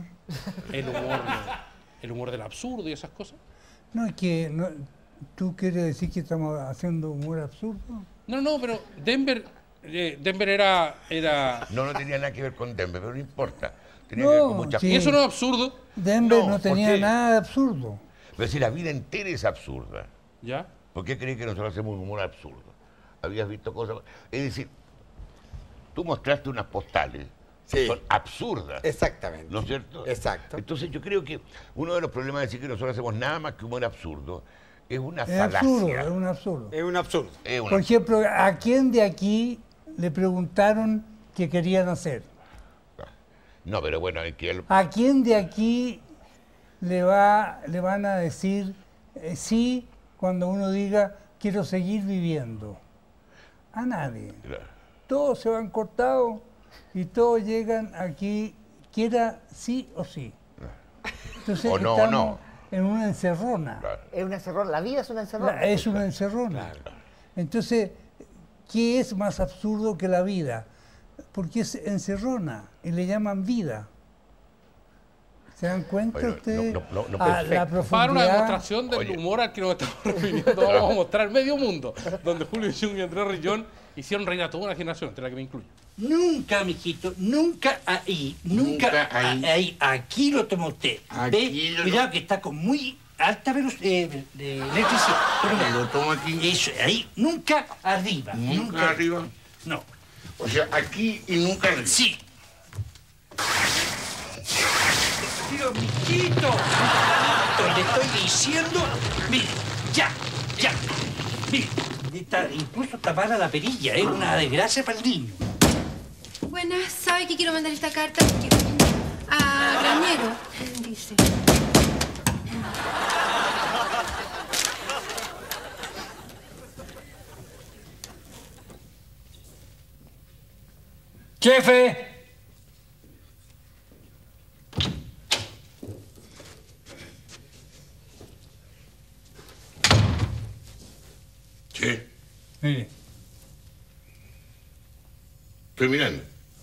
El humor del absurdo y esas cosas. No, es que ¿tú quieres decir que estamos haciendo humor absurdo? No, pero Denver era... No tenía nada que ver con Denver, pero no importa. Tenía No, que ver con muchas sí. ¿Y eso no es absurdo? Denver no ¿por tenía qué? nada de absurdo. Pero si la vida entera es absurda. ¿Ya? ¿Por qué crees que nosotros hacemos un humor absurdo? Habías visto cosas... Es decir, tú mostraste unas postales que son absurdas. Exactamente. ¿No es cierto? Exacto. Entonces yo creo que uno de los problemas de decir que nosotros hacemos nada más que humor absurdo es una Es falacia. absurdo, es un absurdo. Es un absurdo. Es una- Por ejemplo, ¿a quién de aquí le preguntaron qué querían hacer? No, pero bueno, es que... ¿A quién de aquí le van a decir sí cuando uno diga quiero seguir viviendo? A nadie. Todos se van cortados y todos llegan aquí, quiera sí o sí. Entonces O no, o estamos no. en una encerrona. Es una encerrona. La vida es una encerrona. Es una encerrona. Entonces, ¿qué es más absurdo que la vida? Porque es encerrona y le llaman vida. ¿Se dan cuenta Oye, ustedes? no, La perfecto. Para una profundidad. demostración del humor al que nos estamos refiriendo, vamos a mostrar medio mundo, donde Julio Chung y Andrés Rillón hicieron reír a toda una generación, entre la que me incluyo. Nunca, mijito, nunca ahí, nunca ahí. Aquí lo toma usted. ¿Ve? Cuidado que está con muy alta velocidad de electricidad. Pero lo tomo aquí. Eso, ahí, nunca arriba. ¿Nunca arriba? No. O sea, aquí y nunca arriba. Sí. Pero, mijito, le estoy diciendo, mire, ya. Mire, incluso tapar a la perilla, es una desgracia para el niño. Buenas, ¿sabe que quiero mandar esta carta? A Granero, dice. ¡Jefe! Sí, Mire, estoy mirando.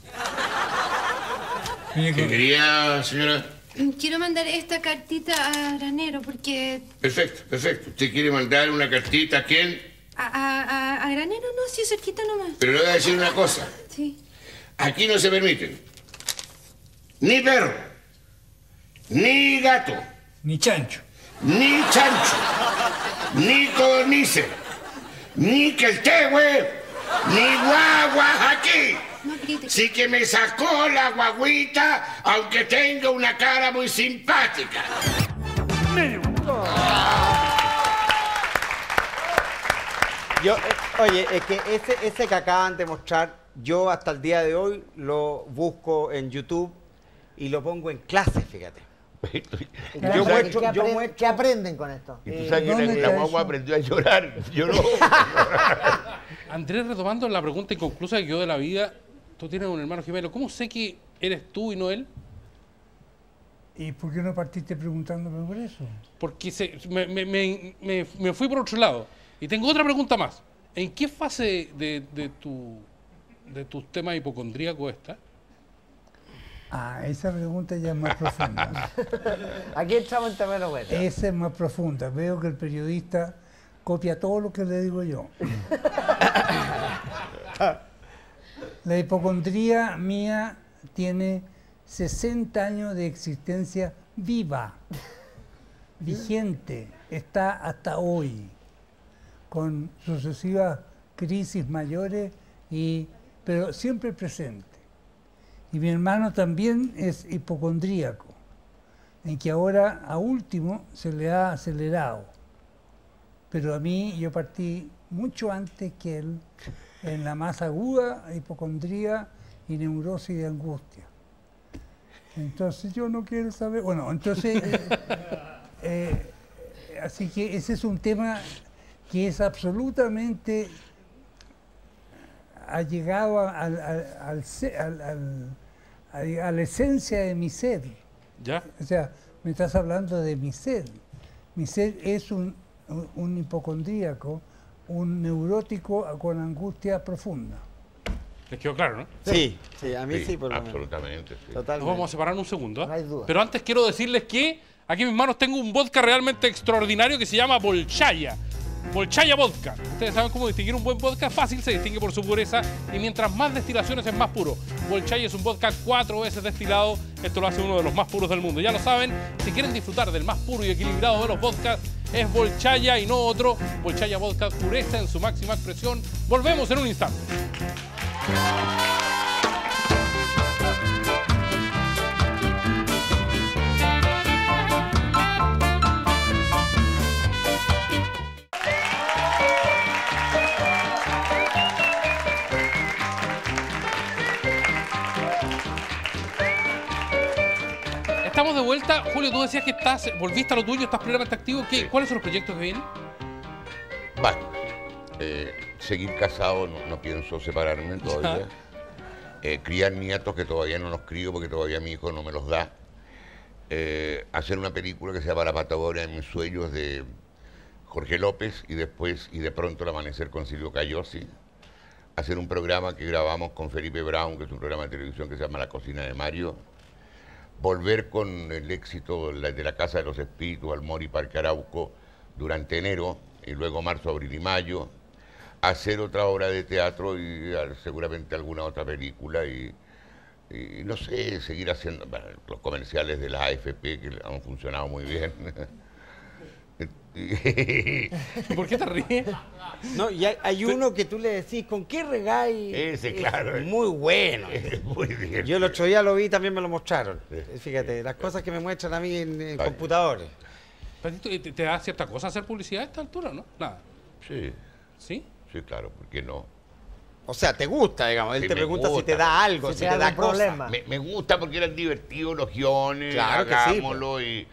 mire ¿Qué quería, señora? Quiero mandar esta cartita a Granero porque... Perfecto. ¿Usted quiere mandar una cartita a quién? ¿A Granero? No, sí, cerquita nomás. Pero le voy a decir una cosa. Sí. Aquí no se permiten ni perro, ni gato, Ni chancho. ni chancho, ni codornices, ni queltehue, ni guaguas aquí. Sí que me sacó la guaguita, aunque tenga una cara muy simpática. Yo, oye, es que ese que acaban de mostrar, yo hasta el día de hoy lo busco en YouTube y lo pongo en clase, fíjate. Yo muestro, ¿Qué aprenden con esto? Y tú sabes que la guagua aprendió a llorar. Lloró. Andrés, retomando la pregunta inconclusa que quedó de la vida, tú tienes un hermano gemelo, ¿cómo sé que eres tú y no él? ¿Y por qué no partiste preguntándome por eso? Porque me fui por otro lado. Y tengo otra pregunta más. ¿En qué fase de tus temas hipocondríacos está? Ah, esa pregunta ya es más profunda. Aquí estamos en terreno bueno. Esa es más profunda. Veo que el periodista copia todo lo que le digo yo. La hipocondría mía tiene 60 años de existencia viva, vigente, está hasta hoy, con sucesivas crisis mayores, pero siempre presente. Y mi hermano también es hipocondríaco, en que ahora a último se le ha acelerado. Pero a mí yo partí mucho antes que él en la más aguda hipocondría y neurosis de angustia. Entonces yo no quiero saber, bueno, entonces, así que ese es un tema que es absolutamente, ha llegado a la esencia de mi ser. ¿Ya? O sea, me estás hablando de mi ser. Mi ser es un hipocondríaco, un neurótico con angustia profunda. Les quedó claro, ¿no? Sí, a mí sí, por lo menos. Absolutamente, sí. Nos vamos a separar un segundo. No hay duda. Pero antes quiero decirles que aquí en mis manos tengo un vodka realmente extraordinario que se llama Bolshaya. Bolshaya Vodka. Ustedes saben cómo distinguir un buen vodka. Fácil, se distingue por su pureza y mientras más destilaciones es más puro. Bolshaya es un vodka 4 veces destilado. Esto lo hace uno de los más puros del mundo. Ya lo saben, si quieren disfrutar del más puro y equilibrado de los vodkas, es Bolshaya y no otro. Bolshaya Vodka, pureza en su máxima expresión. Volvemos en un instante. Estamos de vuelta. Julio, tú decías que volviste a lo tuyo, estás plenamente activo. ¿Cuáles son los proyectos que vienen? Bueno, seguir casado, no pienso separarme todavía. Criar nietos que todavía no los crío porque todavía mi hijo no me los da. Hacer una película que se llama La Patagonia de mis sueños de Jorge López y después y de pronto El amanecer con Silvio Cayosi. Hacer un programa que grabamos con Felipe Brown, que es un programa de televisión que se llama La Cocina de Mario. Volver con el éxito de La Casa de los Espíritus, al Mori Parque Arauco durante enero y luego marzo, abril y mayo. Hacer otra obra de teatro y seguramente alguna otra película y no sé, seguir haciendo los comerciales de la AFP que han funcionado muy bien. ¿Por qué te ríes? No, y hay uno que tú le decís, ¿con qué regáis? Ese, claro. Es muy bueno. Es muy bien. Yo el otro día lo vi, también me lo mostraron. Fíjate, las cosas que me muestran a mí en computadores. ¿Te da cierta cosa hacer publicidad a esta altura, no? Nada. Sí. ¿Sí? Sí, claro, ¿por qué no? O sea, te gusta, digamos. Él Sí, te me pregunta gusta. si te da algo, Si si te te da da algún problema. cosas. Me gusta porque eran divertidos los guiones, Claro que sí, hagámoslo y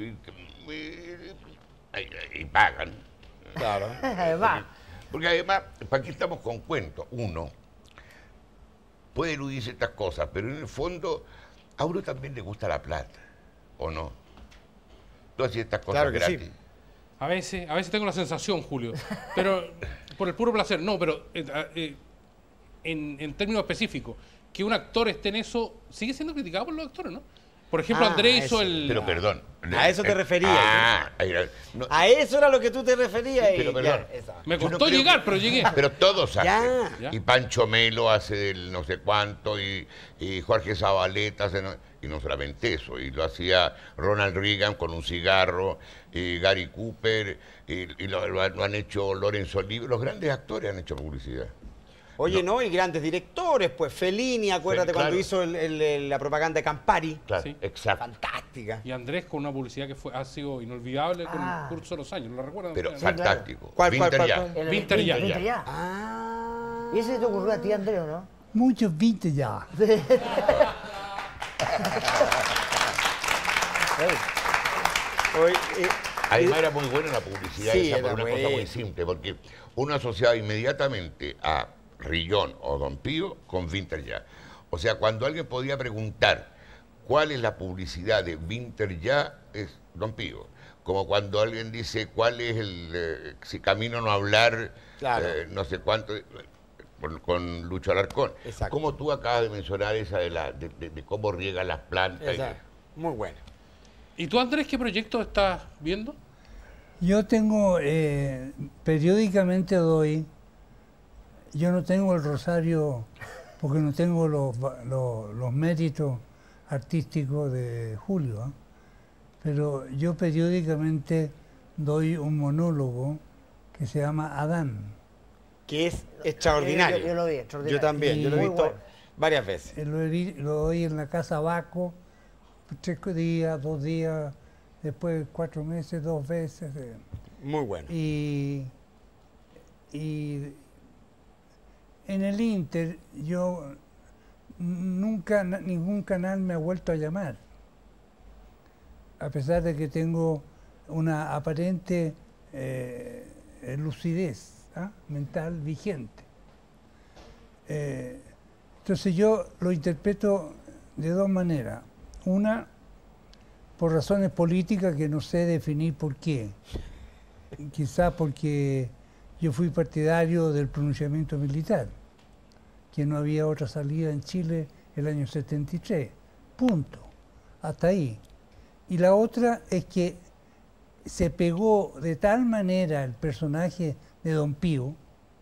pagan. Claro. Va. Porque además, ¿para qué estamos con cuentos? Uno puede eludirse estas cosas, pero en el fondo a uno también le gusta la plata, ¿o no? Tú haces estas cosas Claro que gratis. sí. A veces tengo la sensación, Julio, pero por el puro placer, no, pero en términos específicos, que un actor esté en eso, sigue siendo criticado por los actores, ¿no? Por ejemplo, Andrés hizo el... Pero perdón. A eso te referías. No, A eso era lo que tú te referías. pero y perdón. ya, Me Yo no costó creo llegar, que- pero llegué. Pero todos hacen. Ya. Y Pancho Melo hace del no sé cuánto, y Jorge Zabaleta hace y no solamente eso. Y lo hacía Ronald Reagan con un cigarro, y Gary Cooper, y lo han hecho Lorenzo Olivo. Los grandes actores han hecho publicidad. Oye, no, y grandes directores, pues Fellini, acuérdate Claro. cuando hizo la propaganda de Campari. Claro, Sí. exacto. Fantástica. Y Andrés con una publicidad que ha sido inolvidable con el curso de los años, ¿lo recuerdan? Pero ustedes? fantástico. ¿Cuál? Winter ya. El Winter ya. Winter ya. Ah. ¿Y ese te ocurrió a ti, Andrés, o no? Muchos viste ya. Oye, Además era muy buena la publicidad, Sí, esa por era una cosa buena. muy simple, porque uno asociaba inmediatamente a Rillón o Don Pío con Vinter Ya. O sea, cuando alguien podía preguntar cuál es la publicidad de Vinter Ya, es Don Pío. Como cuando alguien dice cuál es el, si camino no hablar, Claro. no sé cuánto, con Lucho Alarcón. Exacto. Como tú acabas de mencionar esa de cómo riega las plantas. Exacto. Muy buena. ¿Y tú, Andrés, qué proyecto estás viendo? Yo tengo, periódicamente doy, yo no tengo el rosario porque no tengo los méritos artísticos de Julio, ¿eh? Pero yo periódicamente doy un monólogo que se llama Adán. Que es extraordinario. Yo lo vi, extraordinario. Yo también, yo lo he Muy visto bueno. varias veces. Lo doy en la Casa Baco, 3 días, 2 días, después 4 meses, 2 veces. Muy bueno. Y en el Inter yo nunca, ningún canal me ha vuelto a llamar, a pesar de que tengo una aparente lucidez mental vigente. Entonces yo lo interpreto de 2 maneras. Una, por razones políticas que no sé definir por qué. Quizá porque yo fui partidario del pronunciamiento militar, que no había otra salida en Chile el año 73. Punto. Hasta ahí. Y la otra es que se pegó de tal manera el personaje de Don Pío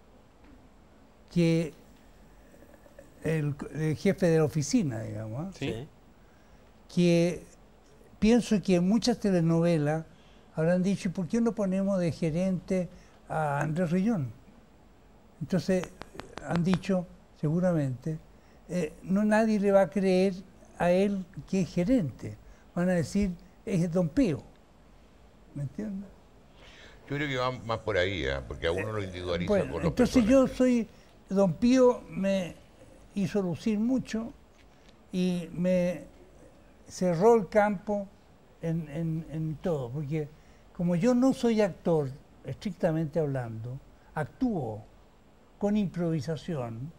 que el jefe de la oficina, digamos, Sí. que pienso que en muchas telenovelas habrán dicho, ¿y por qué no ponemos de gerente a Andrés Rillón? Entonces han dicho, seguramente, no nadie le va a creer a él que es gerente. Van a decir, es Don Pío. ¿Me entiendes? Yo creo que va más por ahí, porque a uno lo individualiza Bueno, con los entonces yo soy, Don Pío me hizo lucir mucho y me cerró el campo en todo, porque como yo no soy actor, estrictamente hablando, actúo con improvisación,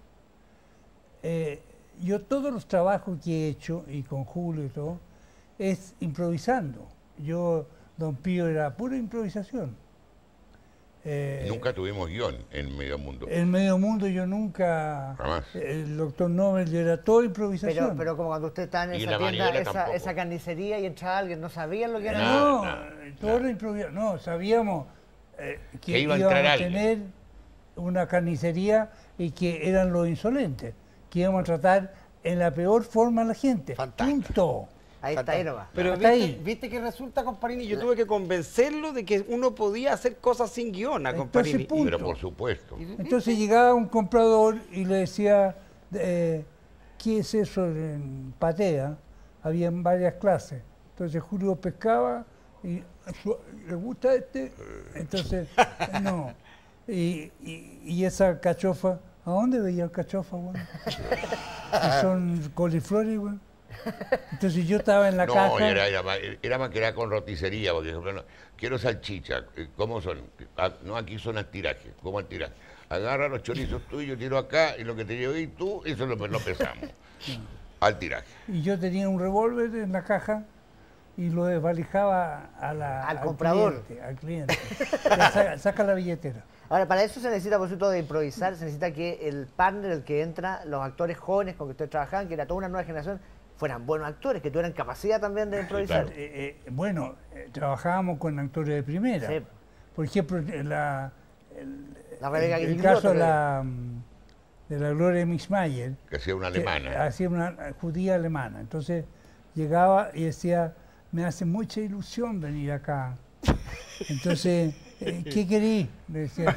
yo todos los trabajos que he hecho, y con Julio y todo, es improvisando. Yo, Don Pío, era pura improvisación. Nunca tuvimos guión en Medio Mundo. En Medio Mundo yo nunca... Jamás. El Doctor Nobel yo era todo improvisación. Pero como cuando usted está en Y esa la tienda, Manivela esa carnicería y entra alguien, ¿no sabían lo que era? No, todo era improvisación. No, sabíamos que iba a íbamos entrar a alguien. tener una carnicería y que eran los insolentes, que íbamos a tratar en la peor forma a la gente. Punto. Ahí está, ahí nomás. Pero Hasta viste, ahí. viste que resulta, Comparini, yo tuve que convencerlo de que uno podía hacer cosas sin guión a Comparini. punto. Pero por supuesto. Entonces llegaba un comprador y le decía, ¿qué es eso en patea? Habían varias clases. Entonces Julio pescaba y ¿le gusta este? Entonces, no. Y esa cachofa, ¿a dónde veía el cachofa, güey? Son coliflores, güey. Entonces yo estaba en la No, caja. era más que era con roticería, porque por ejemplo, quiero salchicha, ¿cómo son? No, aquí son al tiraje, ¿cómo al tiraje? Agarra los chorizos tú y yo tiro acá, y lo que te llevé tú, eso lo pesamos. Al tiraje. Y yo tenía un revólver en la caja y lo desvalijaba al comprador. Al cliente. Ya, saca la billetera. Ahora, para eso se necesita, por cierto, de improvisar, se necesita que el partner, el que entra, los actores jóvenes con que ustedes trabajaban, que era toda una nueva generación, fueran buenos actores, que tuvieran capacidad también de improvisar. Bueno, trabajábamos con actores de primera. Sí. Por ejemplo, Rebeca el Guillot, caso de creo. la Gloria Mixmayer. Que hacía una alemana. Hacía una judía alemana. Entonces llegaba y decía, me hace mucha ilusión venir acá. Entonces, ¿qué querís? Le decía,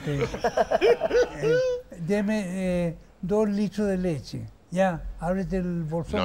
deme 2 litros de leche. Ya, ábrete el bolsón.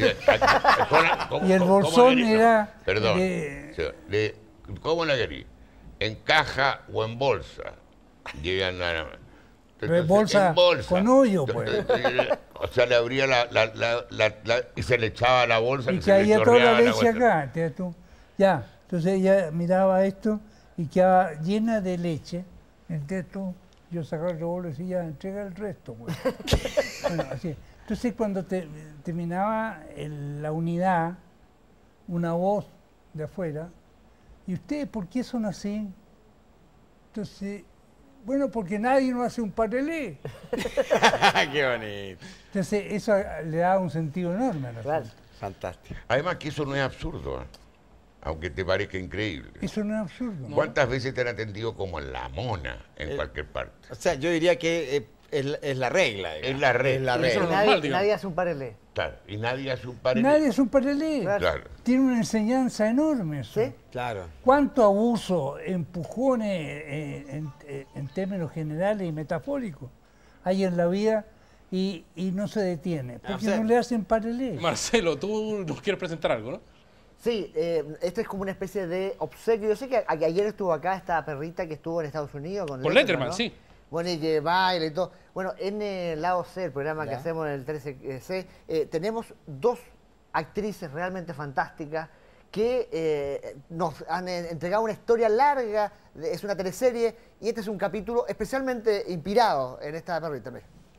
Y el bolsón era... Perdón, ¿cómo la querí? ¿En caja o en bolsa? Llegan bolsa, en bolsa con hoyo, pues. O sea, le abría y se le echaba la bolsa. Y se le caía toda la chorreaba leche cuestión. acá. Ya, entonces ella miraba esto y quedaba llena de leche. Entonces yo sacaba el revólver y decía, ya, entrega el resto, güey. Bueno, así. Entonces cuando terminaba la unidad, una voz de afuera, ¿y ustedes por qué son así? Entonces, bueno, porque nadie nos hace un parelé. Qué bonito. Entonces eso le da un sentido enorme a la Claro. Fantástico. Además que eso no es absurdo, ¿eh? Aunque te parezca increíble. Eso no es absurdo. ¿Cuántas veces te han atendido como en la mona en cualquier parte? O sea, yo diría que es la regla. Digamos. Es la regla. Es la regla. Nadie hace un parelé. Claro, y nadie hace un parelé. Nadie es un parelé. Claro. Tiene una enseñanza enorme eso. ¿Sí? Claro. ¿Cuánto abuso, empujones en términos generales y metafóricos hay en la vida y no se detiene? Porque no le hacen parelé. Marcelo, tú nos quieres presentar algo, ¿no? Sí, esto es como una especie de obsequio. Yo sé que ayer estuvo acá esta perrita que estuvo en Estados Unidos con Letterman, ¿no? sí. Bueno, y que baila y todo. Bueno, en el lado C, el programa que hacemos en el 13C, tenemos dos actrices realmente fantásticas que nos han entregado una historia larga, es una teleserie, y este es un capítulo especialmente inspirado en esta perrita.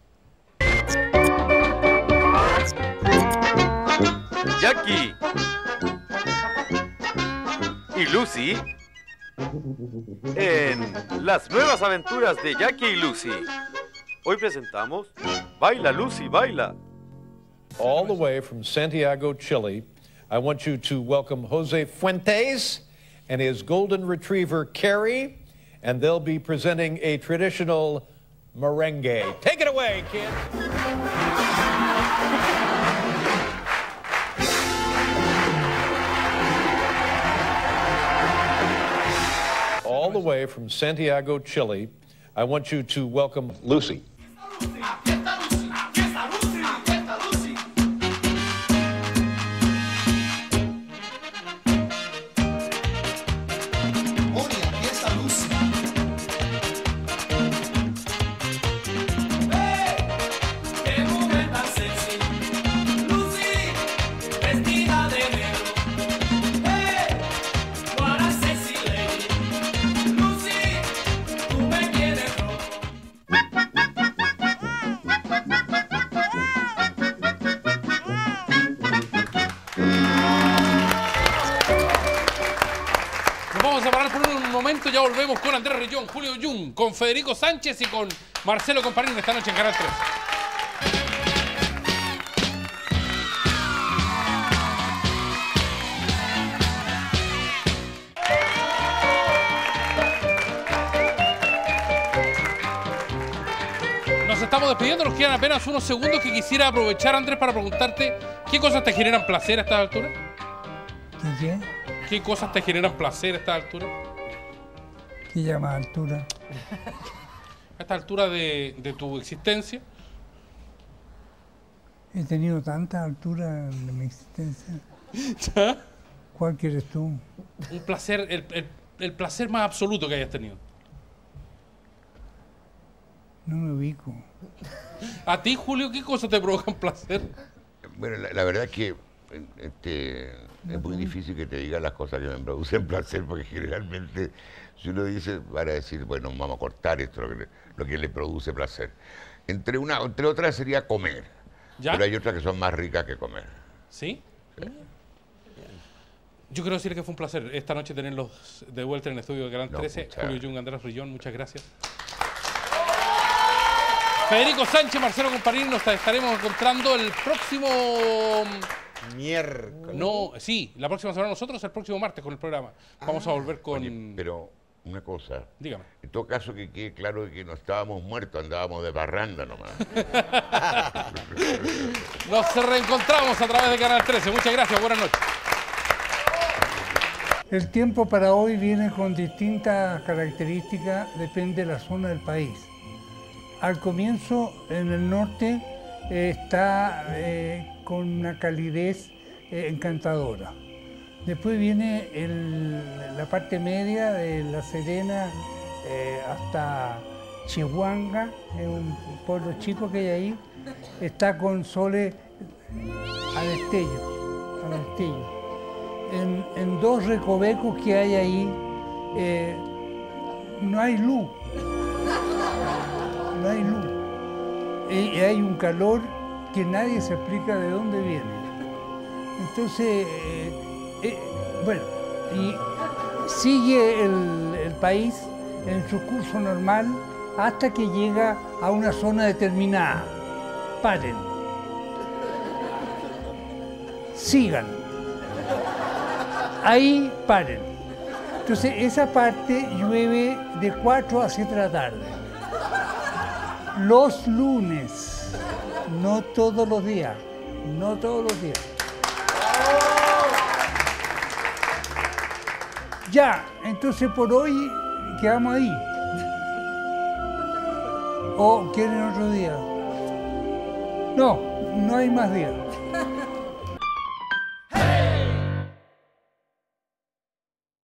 Jackie y Lucy en Las Nuevas Aventuras de Jackie y Lucy. Hoy presentamos Baila Lucy, Baila. All the way from Santiago, Chile, I want you to welcome Jose Fuentes and his golden retriever, Carrie, and they'll be presenting a traditional merengue. Take it away, kids. All the way from Santiago, Chile, I want you to welcome Lucy. Ya volvemos con Andrés Rillón, Julio Jung, con Federico Sánchez y con Marcelo Comparín esta noche en Canal 3. Nos estamos despidiendo, nos quedan apenas unos segundos que quisiera aprovechar, Andrés, para preguntarte ¿qué cosas te generan placer a esta altura? ¿Qué? ¿Qué cosas te generan placer a esta altura? ¿Qué llama altura? A esta altura de tu existencia. He tenido tanta altura en mi existencia. ¿Ya? ¿Cuál quieres tú? Un placer, el placer más absoluto que hayas tenido. No me ubico. ¿A ti, Julio, qué cosas te provocan placer? Bueno, la verdad es que es muy difícil que te diga las cosas que me producen placer, porque generalmente si uno dice, van a decir, bueno, vamos a cortar esto, lo que le produce placer. Entre otras sería comer, ¿ya? Pero hay otras que son más ricas que comer. ¿Sí? Yo quiero decir que fue un placer esta noche tenerlos de vuelta en el estudio de Canal 13. Julio Jung, Andrés Rillón, muchas gracias. Federico Sánchez, Marcelo Comparín, nos estaremos encontrando el próximo... miércoles. No, sí, la próxima semana nosotros, el próximo martes con el programa. Vamos a volver con... Oye, pero una cosa. Dígame. En todo caso que quede claro de que no estábamos muertos, andábamos de parranda nomás. Nos reencontramos a través de Canal 13. Muchas gracias, buenas noches. El tiempo para hoy viene con distintas características, depende de la zona del país. Al comienzo, en el norte, está con una calidez encantadora. Después viene la parte media de La Serena hasta Chihuahua, es un pueblo chico que hay ahí, está con soles a destello. En dos recovecos que hay ahí, no hay luz. No hay luz. Y hay un calor que nadie se explica de dónde viene. Entonces, bueno, y sigue el país en su curso normal hasta que llega a una zona determinada. Paren. Sigan. Ahí paren. Entonces, esa parte llueve de 4 a 7 de la tarde. Los lunes, no todos los días, no todos los días. Ya, entonces por hoy quedamos ahí. ¿O quieren otro día? No, no hay más días.